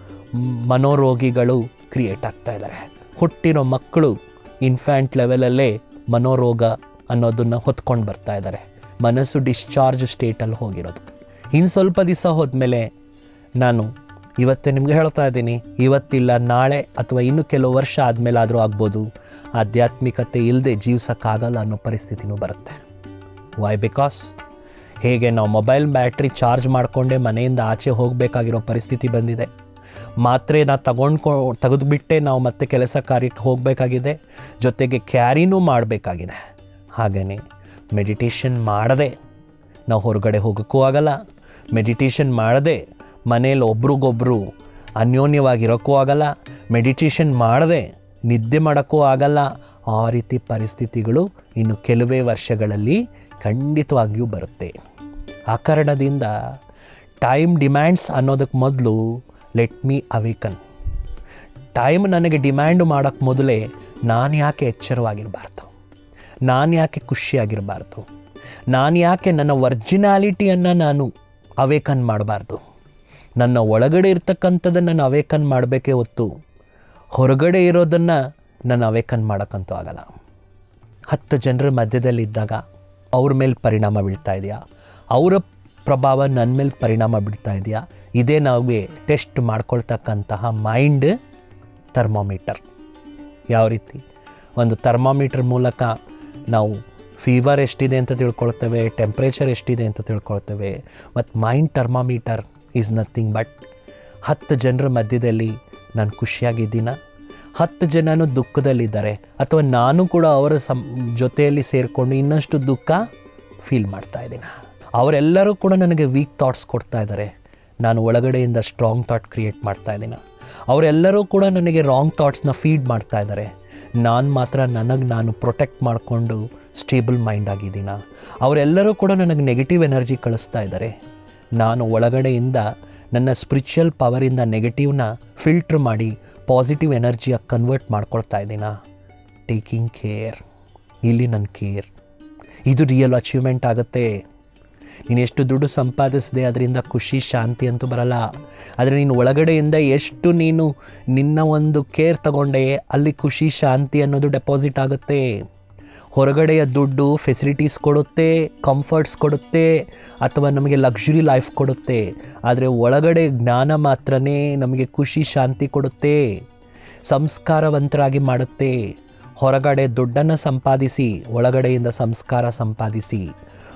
ಮನೋರೋಗಿಗಳು ಕ್ರಿಯೇಟ್ ಆಗ್ತಾ ಇದ್ದಾರೆ. ಹುಟ್ಟಿರೋ ಮಕ್ಕಳು ಇನ್ಫ್ಯಾಂಟ್ ಲೆವೆಲಲ್ಲೇ ಮನೋರೋಗ ಅನ್ನೋದನ್ನು ಹೊತ್ಕೊಂಡು ಬರ್ತಾ ಇದ್ದಾರೆ. ಮನಸ್ಸು ಡಿಸ್ಚಾರ್ಜ್ ಸ್ಟೇಟಲ್ಲಿ ಹೋಗಿರೋದು. ಇನ್ನು ಸ್ವಲ್ಪ ದಿವಸ ಹೋದ್ಮೇಲೆ, ನಾನು ಇವತ್ತೇ ನಿಮಗೆ ಹೇಳ್ತಾ ಇದ್ದೀನಿ, ಇವತ್ತಿಲ್ಲ ನಾಳೆ ಅಥವಾ ಇನ್ನು ಕೆಲವು ವರ್ಷ ಆದಮೇಲೆ ಆದರೂ ಆಗ್ಬೋದು, ಆಧ್ಯಾತ್ಮಿಕತೆ ಇಲ್ಲದೆ ಜೀವಿಸೋಕ್ಕಾಗಲ್ಲ ಅನ್ನೋ ಪರಿಸ್ಥಿತಿನೂ ಬರುತ್ತೆ. ವೈ? ಬಿಕಾಸ್ ಹೇಗೆ ನಾವು ಮೊಬೈಲ್ ಬ್ಯಾಟ್ರಿ ಚಾರ್ಜ್ ಮಾಡಿಕೊಂಡೇ ಮನೆಯಿಂದ ಆಚೆ ಹೋಗಬೇಕಾಗಿರೋ ಪರಿಸ್ಥಿತಿ ಬಂದಿದೆ. ಮಾತ್ರೆನ ತೆಗೆದುಬಿಟ್ಟೆ ನಾವು ಮತ್ತೆ ಕೆಲಸ ಕಾರ್ಯಕ್ಕೆ ಹೋಗಬೇಕಾಗಿದೆ, ಜೊತೆಗೆ ಕ್ಯಾರಿನೂ ಮಾಡಬೇಕಾಗಿದೆ. ಹಾಗೆಯೇ ಮೆಡಿಟೇಷನ್ ಮಾಡದೆ ನಾವು ಹೊರಗಡೆ ಹೋಗೋಕ್ಕೂ ಆಗಲ್ಲ, ಮೆಡಿಟೇಷನ್ ಮಾಡದೆ ಮನೇಲಿ ಒಬ್ರಿಗೊಬ್ಬರು ಅನ್ಯೋನ್ಯವಾಗಿರೋಕ್ಕೂ ಆಗಲ್ಲ, ಮೆಡಿಟೇಷನ್ ಮಾಡದೆ ನಿದ್ದೆ ಮಾಡೋಕ್ಕೂ ಆಗಲ್ಲ. ಆ ರೀತಿ ಪರಿಸ್ಥಿತಿಗಳು ಇನ್ನು ಕೆಲವೇ ವರ್ಷಗಳಲ್ಲಿ ಖಂಡಿತವಾಗಿಯೂ ಬರುತ್ತೆ. ಆ ಕಾರಣದಿಂದ ಟೈಮ್ ಡಿಮ್ಯಾಂಡ್ಸ್ ಅನ್ನೋದಕ್ಕೆ ಮೊದಲು ಲೆಟ್ ಮೀ ಅವೇಕನ್. ಟೈಮ್ ನನಗೆ ಡಿಮ್ಯಾಂಡು ಮಾಡೋಕ್ಕೆ ಮೊದಲೇ ನಾನು ಯಾಕೆ ಎಚ್ಚರವಾಗಿರಬಾರ್ದು, ನಾನು ಯಾಕೆ ಖುಷಿಯಾಗಿರಬಾರ್ದು, ನಾನು ಯಾಕೆ ನನ್ನ ಒರ್ಜಿನಾಲಿಟಿಯನ್ನು ನಾನು ಅವೇಕನ್ ಮಾಡಬಾರ್ದು. ನನ್ನ ಒಳಗಡೆ ಇರ್ತಕ್ಕಂಥದ್ದನ್ನು ನಾನು ಅವೇಕನ್ ಮಾಡಬೇಕೇ ಹೊತ್ತು ಹೊರಗಡೆ ಇರೋದನ್ನು ನಾನು ಅವೇಕನ್ ಮಾಡೋಕ್ಕಂತೂ ಆಗಲ್ಲ. 10 ಜನರ ಮಧ್ಯದಲ್ಲಿದ್ದಾಗ ಅವ್ರ ಮೇಲೆ ಪರಿಣಾಮ ಬೀಳ್ತಾ ಇದೆಯಾ, ಅವರ ಪ್ರಭಾವ ನನ್ನ ಮೇಲೆ ಪರಿಣಾಮ ಬೀಳ್ತಾ ಇದೆಯಾ, ಇದೇ ನಾವೇ ಟೆಸ್ಟ್ ಮಾಡ್ಕೊಳ್ತಕ್ಕಂತಹ ಮೈಂಡ್ ಥರ್ಮಾಮೀಟರ್. ಯಾವ ರೀತಿ ಒಂದು ಥರ್ಮಾಮೀಟರ್ ಮೂಲಕ ನಾವು ಫೀವರ್ ಎಷ್ಟಿದೆ ಅಂತ ತಿಳ್ಕೊಳ್ತೇವೆ, ಟೆಂಪ್ರೇಚರ್ ಎಷ್ಟಿದೆ ಅಂತ ತಿಳ್ಕೊಳ್ತೇವೆ. ಮತ್ತು mind thermometer is nothing but 10 ಜನರ ಮಧ್ಯದಲ್ಲಿ ನಾನು ಖುಷಿಯಾಗಿದ್ದೀನ, 10 ಜನನೂ ದುಃಖದಲ್ಲಿದ್ದಾರೆ, ಅಥವಾ ನಾನು ಕೂಡ ಅವರ ಜೊತೆಯಲ್ಲಿ ಸೇರಿಕೊಂಡು ಇನ್ನಷ್ಟು ದುಃಖ ಫೀಲ್ ಮಾಡ್ತಾ ಇದ್ದೀನಿ. ಅವರೆಲ್ಲರೂ ಕೂಡ ನನಗೆ ವೀಕ್ ಥಾಟ್ಸ್ ಕೊಡ್ತಾ ಇದ್ದಾರೆ, ನಾನು ಒಳಗಡೆಯಿಂದ ಸ್ಟ್ರಾಂಗ್ ಥಾಟ್ ಕ್ರಿಯೇಟ್ ಮಾಡ್ತಾ ಇದ್ದೀನಿ. ಅವರೆಲ್ಲರೂ ಕೂಡ ನನಗೆ ರಾಂಗ್ ಥಾಟ್ಸ್ನ ಫೀಡ್ ಮಾಡ್ತಾ ಇದ್ದಾರೆ, ನಾನು ಮಾತ್ರ ನನಗೆ ನಾನು ಪ್ರೊಟೆಕ್ಟ್ ಮಾಡಿಕೊಂಡು ಸ್ಟೇಬಲ್ ಮೈಂಡ್ ಆಗಿದ್ದೀನ. ಅವರೆಲ್ಲರೂ ಕೂಡ ನನಗೆ ನೆಗೆಟಿವ್ ಎನರ್ಜಿ ಕಳಿಸ್ತಾ ಇದ್ದಾರೆ, ನಾನು ಒಳಗಡೆಯಿಂದ ನನ್ನ ಸ್ಪಿರಿಚುವಲ್ ಪವರಿಂದ ನೆಗೆಟಿವ್ನ ಫಿಲ್ಟ್ರ್ ಮಾಡಿ ಪಾಸಿಟಿವ್ ಎನರ್ಜಿಯಾಗಿ ಕನ್ವರ್ಟ್ ಮಾಡ್ಕೊಳ್ತಾ ಇದ್ದೀನ. ಟೇಕಿಂಗ್ ಕೇರ್, ಇಲ್ಲಿ ನನ್ನ ಕೇರ್, ಇದು ರಿಯಲ್ ಅಚೀವ್ಮೆಂಟ್ ಆಗುತ್ತೆ. ನೀನು ಎಷ್ಟು ದುಡ್ಡು ಸಂಪಾದಿಸಿದೆ ಅದರಿಂದ ಖುಷಿ ಶಾಂತಿ ಅಂತೂ ಬರಲ್ಲ, ಆದರೆ ನೀನು ಒಳಗಡೆಯಿಂದ ಎಷ್ಟು ನೀನು ನಿನ್ನ ಒಂದು ಕೇರ್ ತಗೊಂಡೆ ಅಲ್ಲಿ ಖುಷಿ ಶಾಂತಿ ಅನ್ನೋದು ಡೆಪಾಸಿಟ್ ಆಗುತ್ತೆ. ಹೊರಗಡೆಯ ದುಡ್ಡು ಫೆಸಿಲಿಟೀಸ್ ಕೊಡುತ್ತೆ, ಕಂಫರ್ಟ್ಸ್ ಕೊಡುತ್ತೆ, ಅಥವಾ ನಮಗೆ ಲಕ್ಸುರಿ ಲೈಫ್ ಕೊಡುತ್ತೆ, ಆದರೆ ಒಳಗಡೆ ಜ್ಞಾನ ಮಾತ್ರನೇ ನಮಗೆ ಖುಷಿ ಶಾಂತಿ ಕೊಡುತ್ತೆ, ಸಂಸ್ಕಾರವಂತರಾಗಿ ಮಾಡುತ್ತೆ. ಹೊರಗಡೆ ದುಡ್ಡನ್ನು ಸಂಪಾದಿಸಿ ಒಳಗಡೆಯಿಂದ ಸಂಸ್ಕಾರ ಸಂಪಾದಿಸಿ,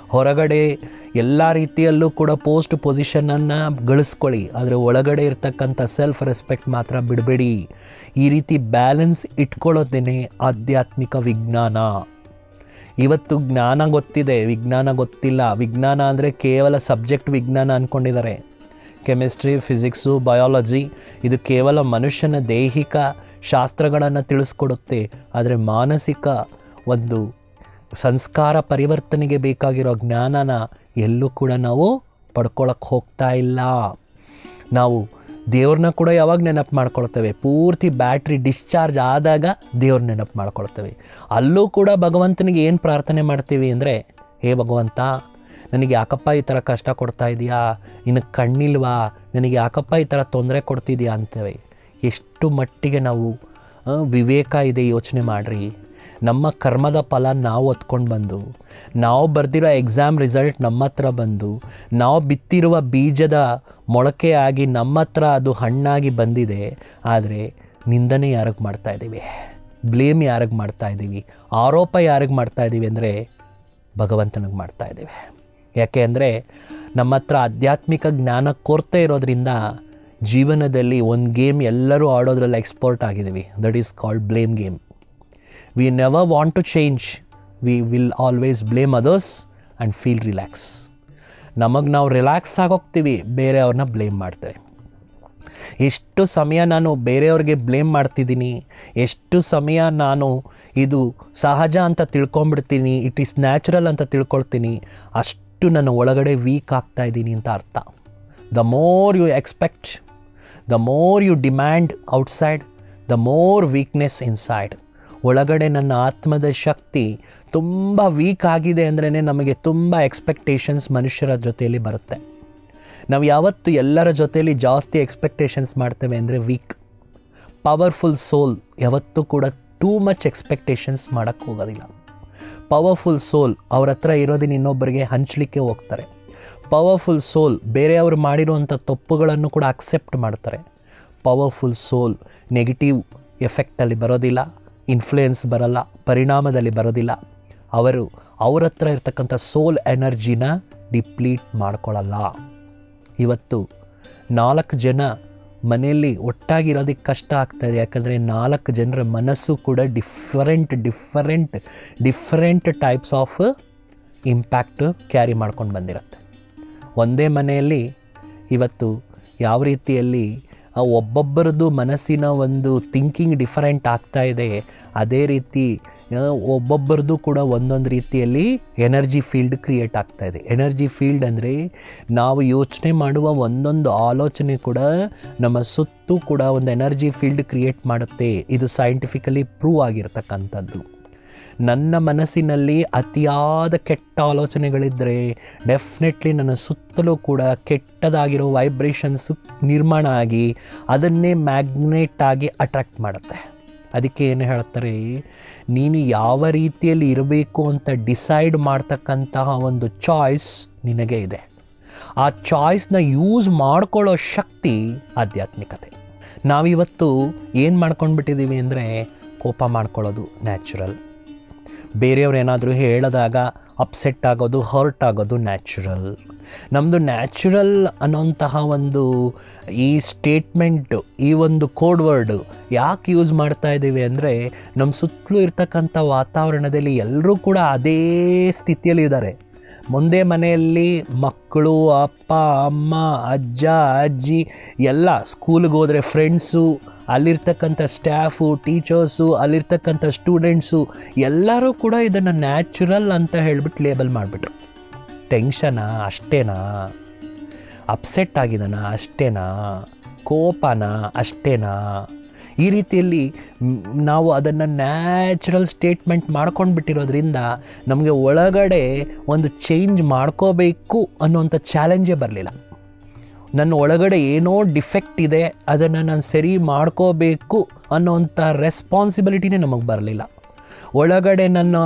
ಹೊರಗಡೆ ಎಲ್ಲ ರೀತಿಯಲ್ಲೂ ಕೂಡ ಪೋಸ್ಟ್ ಪೊಸಿಷನನ್ನು ಗಳಿಸ್ಕೊಳ್ಳಿ, ಆದರೆ ಒಳಗಡೆ ಇರ್ತಕ್ಕಂಥ ಸೆಲ್ಫ್ ರೆಸ್ಪೆಕ್ಟ್ ಮಾತ್ರ ಬಿಡಬೇಡಿ. ಈ ರೀತಿ ಬ್ಯಾಲೆನ್ಸ್ ಇಟ್ಕೊಳ್ಳೋದೇನೆ ಆಧ್ಯಾತ್ಮಿಕ ವಿಜ್ಞಾನ. ಇವತ್ತು ಜ್ಞಾನ ಗೊತ್ತಿದೆ, ವಿಜ್ಞಾನ ಗೊತ್ತಿಲ್ಲ. ವಿಜ್ಞಾನ ಅಂದರೆ ಕೇವಲ ಸಬ್ಜೆಕ್ಟ್ ವಿಜ್ಞಾನ ಅಂದ್ಕೊಂಡಿದ್ದಾರೆ. ಕೆಮಿಸ್ಟ್ರಿ, ಫಿಸಿಕ್ಸು, ಬಯಾಲಜಿ ಇದು ಕೇವಲ ಮನುಷ್ಯನ ದೈಹಿಕ ಶಾಸ್ತ್ರಗಳನ್ನು ತಿಳಿಸ್ಕೊಡುತ್ತೆ. ಆದರೆ ಮಾನಸಿಕ ಒಂದು ಸಂಸ್ಕಾರ ಪರಿವರ್ತನೆಗೆ ಬೇಕಾಗಿರೋ ಜ್ಞಾನನ ಎಲ್ಲೂ ಕೂಡ ನಾವು ಪಡ್ಕೊಳ್ಳೋಕ್ಕೆ ಹೋಗ್ತಾ ಇಲ್ಲ. ನಾವು ದೇವ್ರನ್ನ ಕೂಡ ಯಾವಾಗ ನೆನಪು ಮಾಡ್ಕೊಳ್ತೇವೆ? ಪೂರ್ತಿ ಬ್ಯಾಟ್ರಿ ಡಿಸ್ಚಾರ್ಜ್ ಆದಾಗ ದೇವ್ರ ನೆನಪು ಮಾಡ್ಕೊಳ್ತೇವೆ. ಅಲ್ಲೂ ಕೂಡ ಭಗವಂತನಿಗೆ ಏನು ಪ್ರಾರ್ಥನೆ ಮಾಡ್ತೀವಿ ಅಂದರೆ, ಹೇ ಭಗವಂತ, ನನಗೆ ಯಾಕಪ್ಪ ಈ ಥರ ಕಷ್ಟ ಕೊಡ್ತಾ ಇದೆಯಾ, ನಿನಗೆ ಕಣ್ಣಿಲ್ವಾ, ನನಗೆ ಯಾಕಪ್ಪ ಈ ಥರ ತೊಂದರೆ ಕೊಡ್ತಿದ್ಯಾ ಅಂತೇವೆ. ಎಷ್ಟು ಮಟ್ಟಿಗೆ ನಾವು ವಿವೇಕ ಇದೆ ಯೋಚನೆ ಮಾಡಿರಿ. ನಮ್ಮ ಕರ್ಮದ ಫಲ ನಾವು ಹೊತ್ಕೊಂಡು ಬಂದು, ನಾವು ಬರೆದಿರೋ ಎಕ್ಸಾಮ್ ರಿಸಲ್ಟ್ ನಮ್ಮ ಹತ್ರ ಬಂದು, ನಾವು ಬಿತ್ತಿರುವ ಬೀಜದ ಮೊಳಕೆ ಆಗಿ ನಮ್ಮ ಹತ್ರ ಅದು ಹಣ್ಣಾಗಿ ಬಂದಿದೆ. ಆದರೆ ನಿಂದನೆ ಯಾರಿಗೆ ಮಾಡ್ತಾಯಿದ್ದೀವಿ? ಬ್ಲೇಮ್ ಯಾರಿಗೆ ಮಾಡ್ತಾಯಿದ್ದೀವಿ? ಆರೋಪ ಯಾರಿಗೆ ಮಾಡ್ತಾಯಿದ್ದೀವಿ ಅಂದರೆ ಭಗವಂತನಿಗೆ ಮಾಡ್ತಾಯಿದ್ದೀವಿ. ಯಾಕೆ ಅಂದರೆ ನಮ್ಮ ಹತ್ರ ಆಧ್ಯಾತ್ಮಿಕ ಜ್ಞಾನ ಕೊರತೆ ಇರೋದ್ರಿಂದ ಜೀವನದಲ್ಲಿ ಒಂದು ಗೇಮ್ ಎಲ್ಲರೂ ಆಡೋದ್ರಲ್ಲಿ ಎಕ್ಸ್ಪರ್ಟ್ ಆಗಿದ್ದೀವಿ. That is called blame game. We never want to change. We will always blame others and feel relax. ನಮಗೆ ನಾವು ರಿಲ್ಯಾಕ್ಸ್ ಆಗೋಗ್ತೀವಿ, ಬೇರೆಯವ್ರನ್ನ ಬ್ಲೇಮ್ ಮಾಡ್ತೇವೆ. ಎಷ್ಟು ಸಮಯ ನಾನು ಬೇರೆಯವ್ರಿಗೆ ಬ್ಲೇಮ್ ಮಾಡ್ತಿದ್ದೀನಿ, ಎಷ್ಟು ಸಮಯ ನಾನು ಇದು ಸಹಜ ಅಂತ ತಿಳ್ಕೊಂಬಿಡ್ತೀನಿ, ಇಟ್ ಈಸ್ ನ್ಯಾಚುರಲ್ ಅಂತ ತಿಳ್ಕೊಳ್ತೀನಿ, ಅಷ್ಟು ನನ್ನ ಒಳಗಡೆ ವೀಕ್ ಆಗ್ತಾಯಿದ್ದೀನಿ ಅಂತ ಅರ್ಥ. The more you expect, the more you demand outside, the more weakness inside. ಒಳಗಡೆ ನನ್ನ ಆತ್ಮದ ಶಕ್ತಿ ತುಂಬ ವೀಕ್ ಆಗಿದೆ ಅಂದ್ರೇ ನಮಗೆ ತುಂಬ ಎಕ್ಸ್ಪೆಕ್ಟೇಷನ್ಸ್ ಮನುಷ್ಯರ ಜೊತೆಯಲ್ಲಿ ಬರುತ್ತೆ. ನಾವು ಯಾವತ್ತು ಎಲ್ಲರ ಜೊತೆಯಲ್ಲಿ ಜಾಸ್ತಿ ಎಕ್ಸ್ಪೆಕ್ಟೇಷನ್ಸ್ ಮಾಡ್ತೇವೆ ಅಂದರೆ ವೀಕ್. ಪವರ್ಫುಲ್ ಸೋಲ್ ಯಾವತ್ತೂ ಕೂಡ ಟೂ ಮಚ್ ಎಕ್ಸ್ಪೆಕ್ಟೇಷನ್ಸ್ ಮಾಡೋಕ್ಕೆ ಹೋಗೋದಿಲ್ಲ. ಪವರ್ಫುಲ್ ಸೋಲ್ ಅವ್ರ ಹತ್ರ ಇರೋದನ್ನ ಇನ್ನೊಬ್ಬರಿಗೆ ಹಂಚಲಿಕ್ಕೆ ಹೋಗ್ತಾರೆ. ಪವರ್ಫುಲ್ ಸೋಲ್ ಬೇರೆಯವರು ಮಾಡಿರುವಂಥ ತಪ್ಪುಗಳನ್ನು ಕೂಡ ಅಕ್ಸೆಪ್ಟ್ ಮಾಡ್ತಾರೆ. ಪವರ್ಫುಲ್ ಸೋಲ್ ನೆಗೆಟಿವ್ ಎಫೆಕ್ಟಲ್ಲಿ ಬರೋದಿಲ್ಲ, ಇನ್ಫ್ಲೂಯೆನ್ಸ್ ಬರಲ್ಲ, ಪರಿಣಾಮದಲ್ಲಿ ಬರೋದಿಲ್ಲ. ಅವ್ರ ಹತ್ರ ಇರ್ತಕ್ಕಂಥ ಸೋಲ್ ಎನರ್ಜಿನ ಡಿಪ್ಲೀಟ್ ಮಾಡ್ಕೊಳ್ಳಲ್ಲ. ಇವತ್ತು 4 ಜನ ಮನೆಯಲ್ಲಿ ಒಟ್ಟಾಗಿರೋದಕ್ಕೆ ಕಷ್ಟ ಆಗ್ತಾಯಿದೆ. ಯಾಕಂದರೆ 4 ಜನರ ಮನಸ್ಸು ಕೂಡ different types of impact carry ಮಾಡ್ಕೊಂಡು ಬಂದಿರುತ್ತೆ. ಒಂದೇ ಮನೆಯಲ್ಲಿ ಇವತ್ತು ಯಾವ ರೀತಿಯಲ್ಲಿ ಒಬ್ಬೊಬ್ಬರದ್ದು ಮನಸ್ಸಿನ ಒಂದು ಥಿಂಕಿಂಗ್ ಡಿಫರೆಂಟ್ ಆಗ್ತಾ ಇದೆ, ಅದೇ ರೀತಿ ಒಬ್ಬೊಬ್ಬರದ್ದು ಕೂಡ ಒಂದೊಂದು ರೀತಿಯಲ್ಲಿ ಎನರ್ಜಿ ಫೀಲ್ಡ್ ಕ್ರಿಯೇಟ್ ಆಗ್ತಾ ಇದೆ. ಎನರ್ಜಿ ಫೀಲ್ಡ್ ಅಂದರೆ ನಾವು ಯೋಚನೆ ಮಾಡುವ ಒಂದೊಂದು ಆಲೋಚನೆ ಕೂಡ ನಮ್ಮ ಸುತ್ತೂ ಕೂಡ ಒಂದು ಎನರ್ಜಿ ಫೀಲ್ಡ್ ಕ್ರಿಯೇಟ್ ಮಾಡುತ್ತೆ. ಇದು ಸೈಂಟಿಫಿಕಲಿ ಪ್ರೂವ್ ಆಗಿರ್ತಕ್ಕಂಥದ್ದು. ನನ್ನ ಮನಸ್ಸಿನಲ್ಲಿ ಅತಿಯಾದ ಕೆಟ್ಟ ಆಲೋಚನೆಗಳಿದ್ದರೆ ಡೆಫಿನೆಟ್ಲಿ ನನ್ನ ಸುತ್ತಲೂ ಕೂಡ ಕೆಟ್ಟದಾಗಿರೋ ವೈಬ್ರೇಷನ್ಸ್ ನಿರ್ಮಾಣ ಆಗಿ ಅದನ್ನೇ ಮ್ಯಾಗ್ನೆಟ್ ಆಗಿ ಅಟ್ರಾಕ್ಟ್ ಮಾಡುತ್ತೆ. ಅದಕ್ಕೆ ಏನು ಹೇಳ್ತಾರೆ, ನೀನು ಯಾವ ರೀತಿಯಲ್ಲಿ ಇರಬೇಕು ಅಂತ ಡಿಸೈಡ್ ಮಾಡ್ತಕ್ಕಂತಹ ಒಂದು ಚಾಯ್ಸ್ ನಿನಗೆ ಇದೆ. ಆ ಚಾಯ್ಸ್ನ ಯೂಸ್ ಮಾಡ್ಕೊಳ್ಳೋ ಶಕ್ತಿ ಆಧ್ಯಾತ್ಮಿಕತೆ. ನಾವಿವತ್ತು ಏನು ಮಾಡ್ಕೊಂಡ್ಬಿಟ್ಟಿದ್ದೀವಿ ಅಂದರೆ ಕೋಪ ಮಾಡ್ಕೊಳ್ಳೋದು ನ್ಯಾಚುರಲ್, ಬೇರೆಯವ್ರು ಏನಾದರೂ ಹೇಳಿದಾಗ ಅಪ್ಸೆಟ್ ಆಗೋದು, ಹರ್ಟ್ ಆಗೋದು ನ್ಯಾಚುರಲ್. ನಮ್ಮದು ನ್ಯಾಚುರಲ್ ಅನ್ನೋಂತಹ ಒಂದು ಈ ಸ್ಟೇಟ್ಮೆಂಟು, ಈ ಒಂದು ಕೋಡ್ ವರ್ಡು ಯಾಕೆ ಯೂಸ್ ಮಾಡ್ತಾ ಇದ್ದೀವಿ ಅಂದರೆ ನಮ್ಮ ಸುತ್ತಲೂ ಇರ್ತಕ್ಕಂಥ ವಾತಾವರಣದಲ್ಲಿ ಎಲ್ಲರೂ ಕೂಡ ಅದೇ ಸ್ಥಿತಿಯಲ್ಲಿ ಇದ್ದಾರೆ. ಮುಂದೆ ಮನೆಯಲ್ಲಿ ಮಕ್ಕಳು, ಅಪ್ಪ ಅಮ್ಮ, ಅಜ್ಜ ಅಜ್ಜಿ ಎಲ್ಲ ಸ್ಕೂಲಿಗೆ ಹೋದರೆ ಫ್ರೆಂಡ್ಸು, ಅಲ್ಲಿರ್ತಕ್ಕಂಥ ಸ್ಟಾಫು, ಟೀಚರ್ಸು, ಅಲ್ಲಿರ್ತಕ್ಕಂಥ ಸ್ಟೂಡೆಂಟ್ಸು ಎಲ್ಲರೂ ಕೂಡ ಇದನ್ನು ನ್ಯಾಚುರಲ್ ಅಂತ ಹೇಳಿಬಿಟ್ಟು ಲೇಬಲ್ ಮಾಡಿಬಿಟ್ರು. ಟೆನ್ಷನಾ ಅಷ್ಟೇನಾ, ಅಪ್ಸೆಟ್ ಆಗಿದಾನಾ ಅಷ್ಟೇನಾ, ಕೋಪನಾ ಅಷ್ಟೇನಾ, ಈ ರೀತಿಯಲ್ಲಿ ನಾವು ಅದನ್ನು ನ್ಯಾಚುರಲ್ ಸ್ಟೇಟ್ಮೆಂಟ್ ಮಾಡ್ಕೊಂಡು ಬಿಟ್ಟಿರೋದ್ರಿಂದ ನಮಗೆ ಒಳಗಡೆ ಒಂದು ಚೇಂಜ್ ಮಾಡ್ಕೋಬೇಕು ಅನ್ನೋಂಥ ಚಾಲೆಂಜೇ ಬರಲಿಲ್ಲ. ನನ್ನ ಒಳಗಡೆ ಏನೋ ಡಿಫೆಕ್ಟ್ ಇದೆ, ಅದನ್ನು ನಾನು ಸರಿ ಮಾಡ್ಕೋಬೇಕು ಅನ್ನೋಂಥ ರೆಸ್ಪಾನ್ಸಿಬಿಲಿಟಿನೇ ನಮಗೆ ಬರಲಿಲ್ಲ. ಒಳಗಡೆ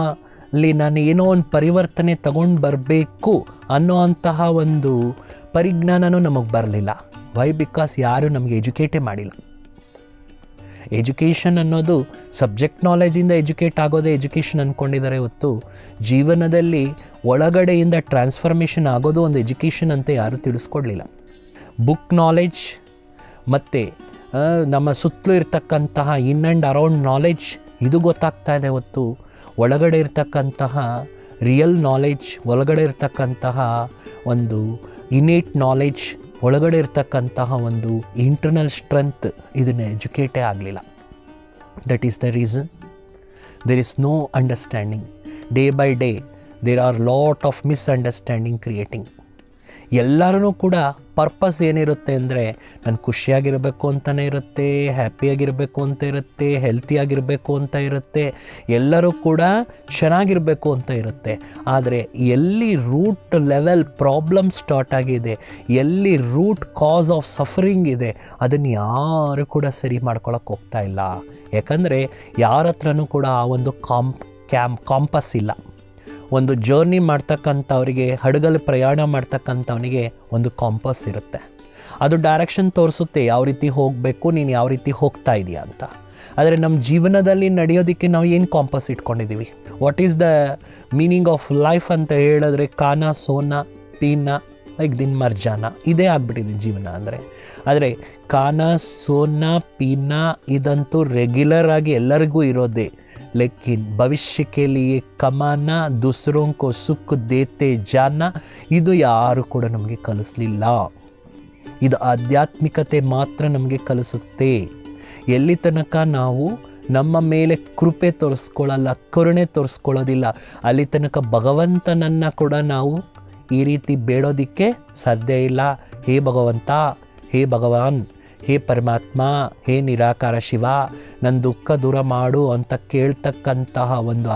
ನಾನು ಏನೋ ಒಂದು ಪರಿವರ್ತನೆ ತಗೊಂಡು ಬರಬೇಕು ಅನ್ನೋ ಅಂತಹ ಒಂದು ಪರಿಜ್ಞಾನನೂ ನಮಗೆ ಬರಲಿಲ್ಲ. ವೈ? ಬಿಕಾಸ್ ಯಾರೂ ನಮಗೆ ಎಜುಕೇಟೇ ಮಾಡಿಲ್ಲ. ಎಜುಕೇಷನ್ ಅನ್ನೋದು ಸಬ್ಜೆಕ್ಟ್ ನಾಲೆಜಿಂದ ಎಜುಕೇಟ್ ಆಗೋದೇ ಎಜುಕೇಷನ್ ಅಂದ್ಕೊಂಡಿದ್ದಾರೆ ಹೊತ್ತು ಜೀವನದಲ್ಲಿ ಒಳಗಡೆಯಿಂದ ಟ್ರಾನ್ಸ್ಫಾರ್ಮೇಷನ್ ಆಗೋದು ಒಂದು ಎಜುಕೇಷನ್ ಅಂತ ಯಾರೂ ತಿಳಿಸ್ಕೊಡ್ಲಿಲ್ಲ. ಬುಕ್ ನಾಲೆಜ್ ಮತ್ತು ನಮ್ಮ ಸುತ್ತಲೂ ಇರ್ತಕ್ಕಂತಹ ಇನ್ ಆ್ಯಂಡ್ ಅರೌಂಡ್ ನಾಲೆಜ್ ಇದು ಗೊತ್ತಾಗ್ತಾ ಇದೆ ಹೊತ್ತು ಒಳಗಡೆ ಇರ್ತಕ್ಕಂತಹ ರಿಯಲ್ ನಾಲೆಜ್, ಒಳಗಡೆ ಇರ್ತಕ್ಕಂತಹ ಒಂದು ಇನೇಟ್ ನಾಲೆಜ್, ಒಳಗಡೆ ಇರ್ತಕ್ಕಂತಹ ಒಂದು ಇಂಟರ್ನಲ್ ಸ್ಟ್ರೆಂತ್ ಇದನ್ನು ಎಜುಕೇಟೇ ಆಗಲಿಲ್ಲ. That is the reason there is no understanding. Day by day there are lot of misunderstanding creating. ಎಲ್ಲರೂ ಕೂಡ ಪರ್ಪಸ್ ಏನಿರುತ್ತೆ ಅಂದರೆ ನಾನು ಖುಷಿಯಾಗಿರಬೇಕು ಅಂತಲೇ ಇರುತ್ತೆ, ಹ್ಯಾಪಿಯಾಗಿರಬೇಕು ಅಂತ ಇರುತ್ತೆ, ಹೆಲ್ತಿಯಾಗಿರಬೇಕು ಅಂತ ಇರುತ್ತೆ, ಎಲ್ಲರೂ ಕೂಡ ಚೆನ್ನಾಗಿರಬೇಕು ಅಂತ ಇರುತ್ತೆ. ಆದರೆ ಎಲ್ಲಿ ರೂಟ್ ಲೆವೆಲ್ ಪ್ರಾಬ್ಲಮ್ ಸ್ಟಾರ್ಟ್ ಆಗಿದೆ, ಎಲ್ಲಿ ರೂಟ್ ಕಾಸ್ ಆಫ್ ಸಫರಿಂಗ್ ಇದೆ, ಅದನ್ನು ಯಾರು ಕೂಡ ಸರಿ ಮಾಡ್ಕೊಳಕ್ಕೆ ಹೋಗ್ತಾ ಇಲ್ಲ. ಯಾಕಂದರೆ ಯಾರ ಹತ್ರನೂ ಕೂಡ ಆ ಒಂದು ಕಾಂಪಸ್ ಇಲ್ಲ. ಒಂದು ಜರ್ನಿ ಮಾಡ್ತಕ್ಕಂಥವರಿಗೆ, ಹಡಗಲ್ಲಿ ಪ್ರಯಾಣ ಮಾಡ್ತಕ್ಕಂಥವನಿಗೆ ಒಂದು ಕಾಂಪಸ್ ಇರುತ್ತೆ. ಅದು ಡೈರೆಕ್ಷನ್ ತೋರಿಸುತ್ತೆ ಯಾವ ರೀತಿ ಹೋಗಬೇಕು, ನೀನು ಯಾವ ರೀತಿ ಹೋಗ್ತಾ ಇದೆಯಾ ಅಂತ. ಆದರೆ ನಮ್ಮ ಜೀವನದಲ್ಲಿ ನಡೆಯೋದಕ್ಕೆ ನಾವು ಏನು ಕಾಂಪಸ್ ಇಟ್ಕೊಂಡಿದ್ದೀವಿ? What is the meaning of life ಅಂತ ಹೇಳಿದ್ರೆ ಕಾನ, ಸೋನ, ಪೀನ, ಲೈಕ್ ದಿನ್ ಮರ್ಜಾನ, ಇದೇ ಆಗ್ಬಿಟ್ಟಿದೆ ಜೀವನ ಅಂದರೆ. ಆದರೆ ಕಾನ, ಸೋನ, ಪೀನ ಇದಂತೂ ರೆಗ್ಯುಲರ್ ಆಗಿ ಎಲ್ಲರಿಗೂ ಇರೋದೇ. ಲೇಕಿನ್ ಭವಿಷ್ಯ ಕೆ ಲಿಯೆ ಕಮಾನ, ದೂಸರೋಂ ಕೋ ಸುಖ ದೇತೆ ಜಾನ, ಇದು ಯಾರು ಕೂಡ ನಮಗೆ ಕಲಿಸ್ಲಿಲ್ಲ. ಇದು ಆಧ್ಯಾತ್ಮಿಕತೆ ಮಾತ್ರ ನಮಗೆ ಕಲಿಸುತ್ತೆ. ಎಲ್ಲಿ ತನಕ ನಾವು ನಮ್ಮ ಮೇಲೆ ಕೃಪೆ ತೋರಿಸ್ಕೊಳ್ಳಲ್ಲ, ಕರುಣೆ ತೋರಿಸ್ಕೊಳ್ಳೋದಿಲ್ಲ, ಅಲ್ಲಿ ತನಕ ಭಗವಂತನನ್ನು ಕೂಡ ನಾವು ಈ ರೀತಿ ಬೇಡೋದಕ್ಕೆ ಸಾಧ್ಯ ಇಲ್ಲ. ಹೇ ಭಗವಂತ, ಹೇ ಭಗವಾನ್, ಹೇ ಪರಮಾತ್ಮ, ಹೇ ನಿರಾಕಾರ ಶಿವ, ನನ್ನ ದುಃಖ ದೂರ ಮಾಡು ಅಂತ ಕೇಳ್ತಕ್ಕಂತಹ ಒಂದು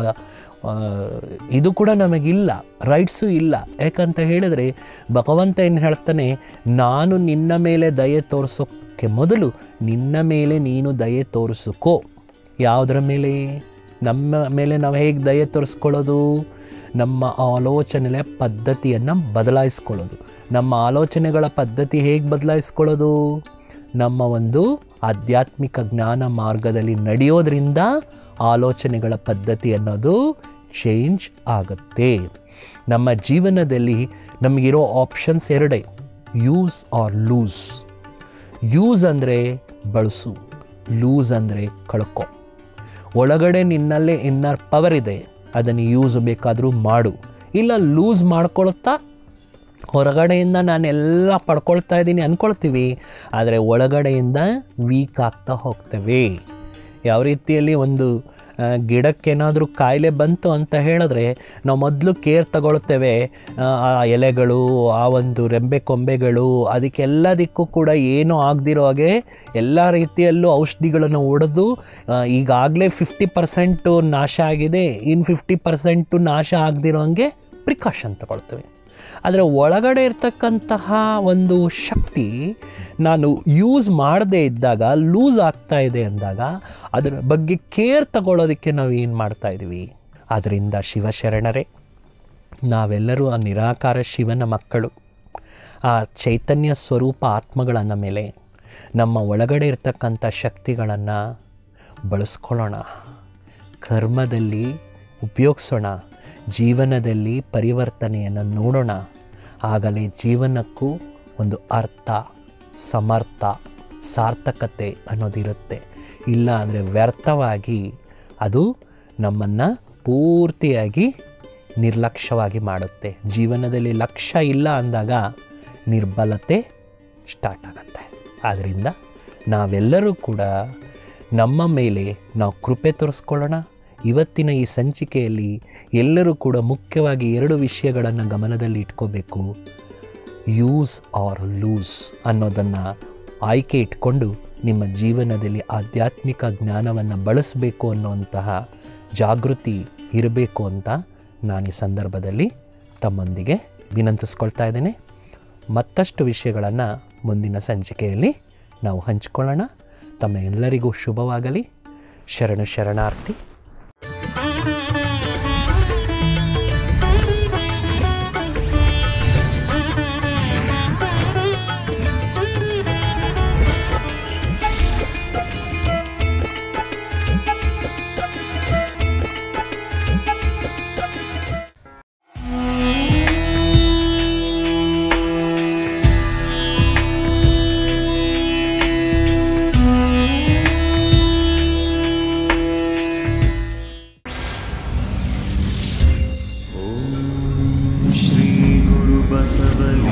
ಇದು ಕೂಡ ನಮಗಿಲ್ಲ, ರೈಟ್ಸು ಇಲ್ಲ. ಯಾಕಂತ ಹೇಳಿದರೆ ಭಗವಂತ ಏನು ಹೇಳ್ತಾನೆ, ನಾನು ನಿನ್ನ ಮೇಲೆ ದಯೆ ತೋರಿಸೋಕ್ಕೆ ಮೊದಲು ನಿನ್ನ ಮೇಲೆ ನೀನು ದಯೆ ತೋರಿಸ್ಕೋ. ಯಾವುದರ ಮೇಲೆ? ನಮ್ಮ ಮೇಲೆ ನಾವು ಹೇಗೆ ದಯೆ ತೋರಿಸ್ಕೊಳ್ಳೋದು? ನಮ್ಮ ಆಲೋಚನೆಗಳ ಪದ್ಧತಿಯನ್ನು ಬದಲಾಯಿಸ್ಕೊಳ್ಳೋದು. ನಮ್ಮ ಆಲೋಚನೆಗಳ ಪದ್ಧತಿ ಹೇಗೆ ಬದಲಾಯಿಸ್ಕೊಳ್ಳೋದು? ನಮ್ಮ ಒಂದು ಆಧ್ಯಾತ್ಮಿಕ ಜ್ಞಾನ ಮಾರ್ಗದಲ್ಲಿ ನಡೆಯೋದ್ರಿಂದ ಆಲೋಚನೆಗಳ ಪದ್ಧತಿ ಅನ್ನೋದು ಚೇಂಜ್ ಆಗುತ್ತೆ. ನಮ್ಮ ಜೀವನದಲ್ಲಿ ನಮಗಿರೋ ಆಪ್ಷನ್ಸ್ ಎರಡೇ, ಯೂಸ್ ಆರ್ ಲೂಸ್. ಯೂಸ್ ಅಂದರೆ ಬಳಸು, ಲೂಸ್ ಅಂದರೆ ಕಳ್ಕೊ. ಒಳಗಡೆ ನಿನ್ನಲ್ಲೇ ಇನ್ನರ್ ಪವರ್ ಇದೆ, ಅದನ್ನು ಯೂಸ್ ಬೇಕಾದರೂ ಮಾಡು. ಇಲ್ಲ ಲೂಸ್ ಮಾಡ್ಕೊಳ್ತಾ ಹೊರಗಡೆಯಿಂದ ನಾನೆಲ್ಲ ಪಡ್ಕೊಳ್ತಾ ಇದ್ದೀನಿ ಅಂದ್ಕೊಳ್ತೀವಿ, ಆದರೆ ಒಳಗಡೆಯಿಂದ ವೀಕ್ ಆಗ್ತಾ ಹೋಗ್ತೇವೆ. ಯಾವ ರೀತಿಯಲ್ಲಿ ಒಂದು ಗಿಡಕ್ಕೇನಾದರೂ ಕಾಯಿಲೆ ಬಂತು ಅಂತ ಹೇಳಿದ್ರೆ ನಾವು ಮೊದಲು ಕೇರ್ ತಗೊಳ್ತೇವೆ. ಆ ಎಲೆಗಳು, ಆ ಒಂದು ರೆಂಬೆ ಕೊಂಬೆಗಳು, ಅದಕ್ಕೆಲ್ಲದಕ್ಕೂ ಕೂಡ ಏನೂ ಆಗದಿರೋ ಹಾಗೆ ಎಲ್ಲ ರೀತಿಯಲ್ಲೂ ಔಷಧಿಗಳನ್ನು ಹೊಡೆದು ಈಗಾಗಲೇ 50% ನಾಶ ಆಗಿದೆ, ಇನ್ನು 50% ನಾಶ ಆಗದಿರೋ ಹಾಗೆ ಪ್ರಿಕಾಷನ್ ತಗೊಳ್ತೇವೆ. ಆದರೆ ಒಳಗಡೆ ಇರ್ತಕ್ಕಂತಹ ಒಂದು ಶಕ್ತಿ ನಾನು ಯೂಸ್ ಮಾಡದೇ ಇದ್ದಾಗ, ಲೂಸ್ ಆಗ್ತಾ ಇದೆ ಅಂದಾಗ ಅದರ ಬಗ್ಗೆ ಕೇರ್ ತಗೊಳ್ಳೋದಕ್ಕೆ ನಾವು ಏನು ಮಾಡ್ತಾಯಿದ್ದೀವಿ? ಆದ್ದರಿಂದ ಶಿವಶರಣರೇ, ನಾವೆಲ್ಲರೂ ಆ ನಿರಾಕಾರ ಶಿವನ ಮಕ್ಕಳು. ಆ ಚೈತನ್ಯ ಸ್ವರೂಪ ಆತ್ಮಗಳನ್ನು ಮೇಲೆ ನಮ್ಮ ಒಳಗಡೆ ಇರ್ತಕ್ಕಂಥ ಶಕ್ತಿಗಳನ್ನು ಬಳಸ್ಕೊಳ್ಳೋಣ, ಕರ್ಮದಲ್ಲಿ ಉಪಯೋಗಿಸೋಣ, ಜೀವನದಲ್ಲಿ ಪರಿವರ್ತನೆಯನ್ನು ನೋಡೋಣ. ಆಗಲೇ ಜೀವನಕ್ಕೂ ಒಂದು ಅರ್ಥ, ಸಮರ್ಥ, ಸಾರ್ಥಕತೆ ಅನ್ನೋದಿರುತ್ತೆ. ಇಲ್ಲ ಅಂದರೆ ವ್ಯರ್ಥವಾಗಿ ಅದು ನಮ್ಮನ್ನು ಪೂರ್ತಿಯಾಗಿ ನಿರ್ಲಕ್ಷ್ಯವಾಗಿ ಮಾಡುತ್ತೆ. ಜೀವನದಲ್ಲಿ ಲಕ್ಷ್ಯ ಇಲ್ಲ ಅಂದಾಗ ನಿರ್ಬಲತೆ ಸ್ಟಾರ್ಟ್ ಆಗುತ್ತೆ. ಆದ್ದರಿಂದ ನಾವೆಲ್ಲರೂ ಕೂಡ ನಮ್ಮ ಮೇಲೆ ನಾವು ಕೃಪೆ ತೋರಿಸ್ಕೊಳ್ಳೋಣ. ಇವತ್ತಿನ ಈ ಸಂಚಿಕೆಯಲ್ಲಿ ಎಲ್ಲರೂ ಕೂಡ ಮುಖ್ಯವಾಗಿ 2 ವಿಷಯಗಳನ್ನು ಗಮನದಲ್ಲಿ ಇಟ್ಕೋಬೇಕು. ಯೂಸ್ ಆರ್ ಲೂಸ್ ಅನ್ನೋದನ್ನು ಆಯ್ಕೆ ಇಟ್ಕೊಂಡು ನಿಮ್ಮ ಜೀವನದಲ್ಲಿ ಆಧ್ಯಾತ್ಮಿಕ ಜ್ಞಾನವನ್ನು ಬಳಸಬೇಕು ಅನ್ನುವಂತಹ ಜಾಗೃತಿ ಇರಬೇಕು ಅಂತ ನಾನು ಈ ಸಂದರ್ಭದಲ್ಲಿ ತಮ್ಮೊಂದಿಗೆ ವಿನಂತಿಸ್ಕೊಳ್ತಾ ಇದ್ದೇನೆ. ಮತ್ತಷ್ಟು ವಿಷಯಗಳನ್ನು ಮುಂದಿನ ಸಂಚಿಕೆಯಲ್ಲಿ ನಾವು ಹಂಚಿಕೊಳ್ಳೋಣ. ತಮ್ಮ ಎಲ್ಲರಿಗೂ ಶುಭವಾಗಲಿ. ಶರಣಾರ್ಥಿ. ಬಸವಲಿಂಗ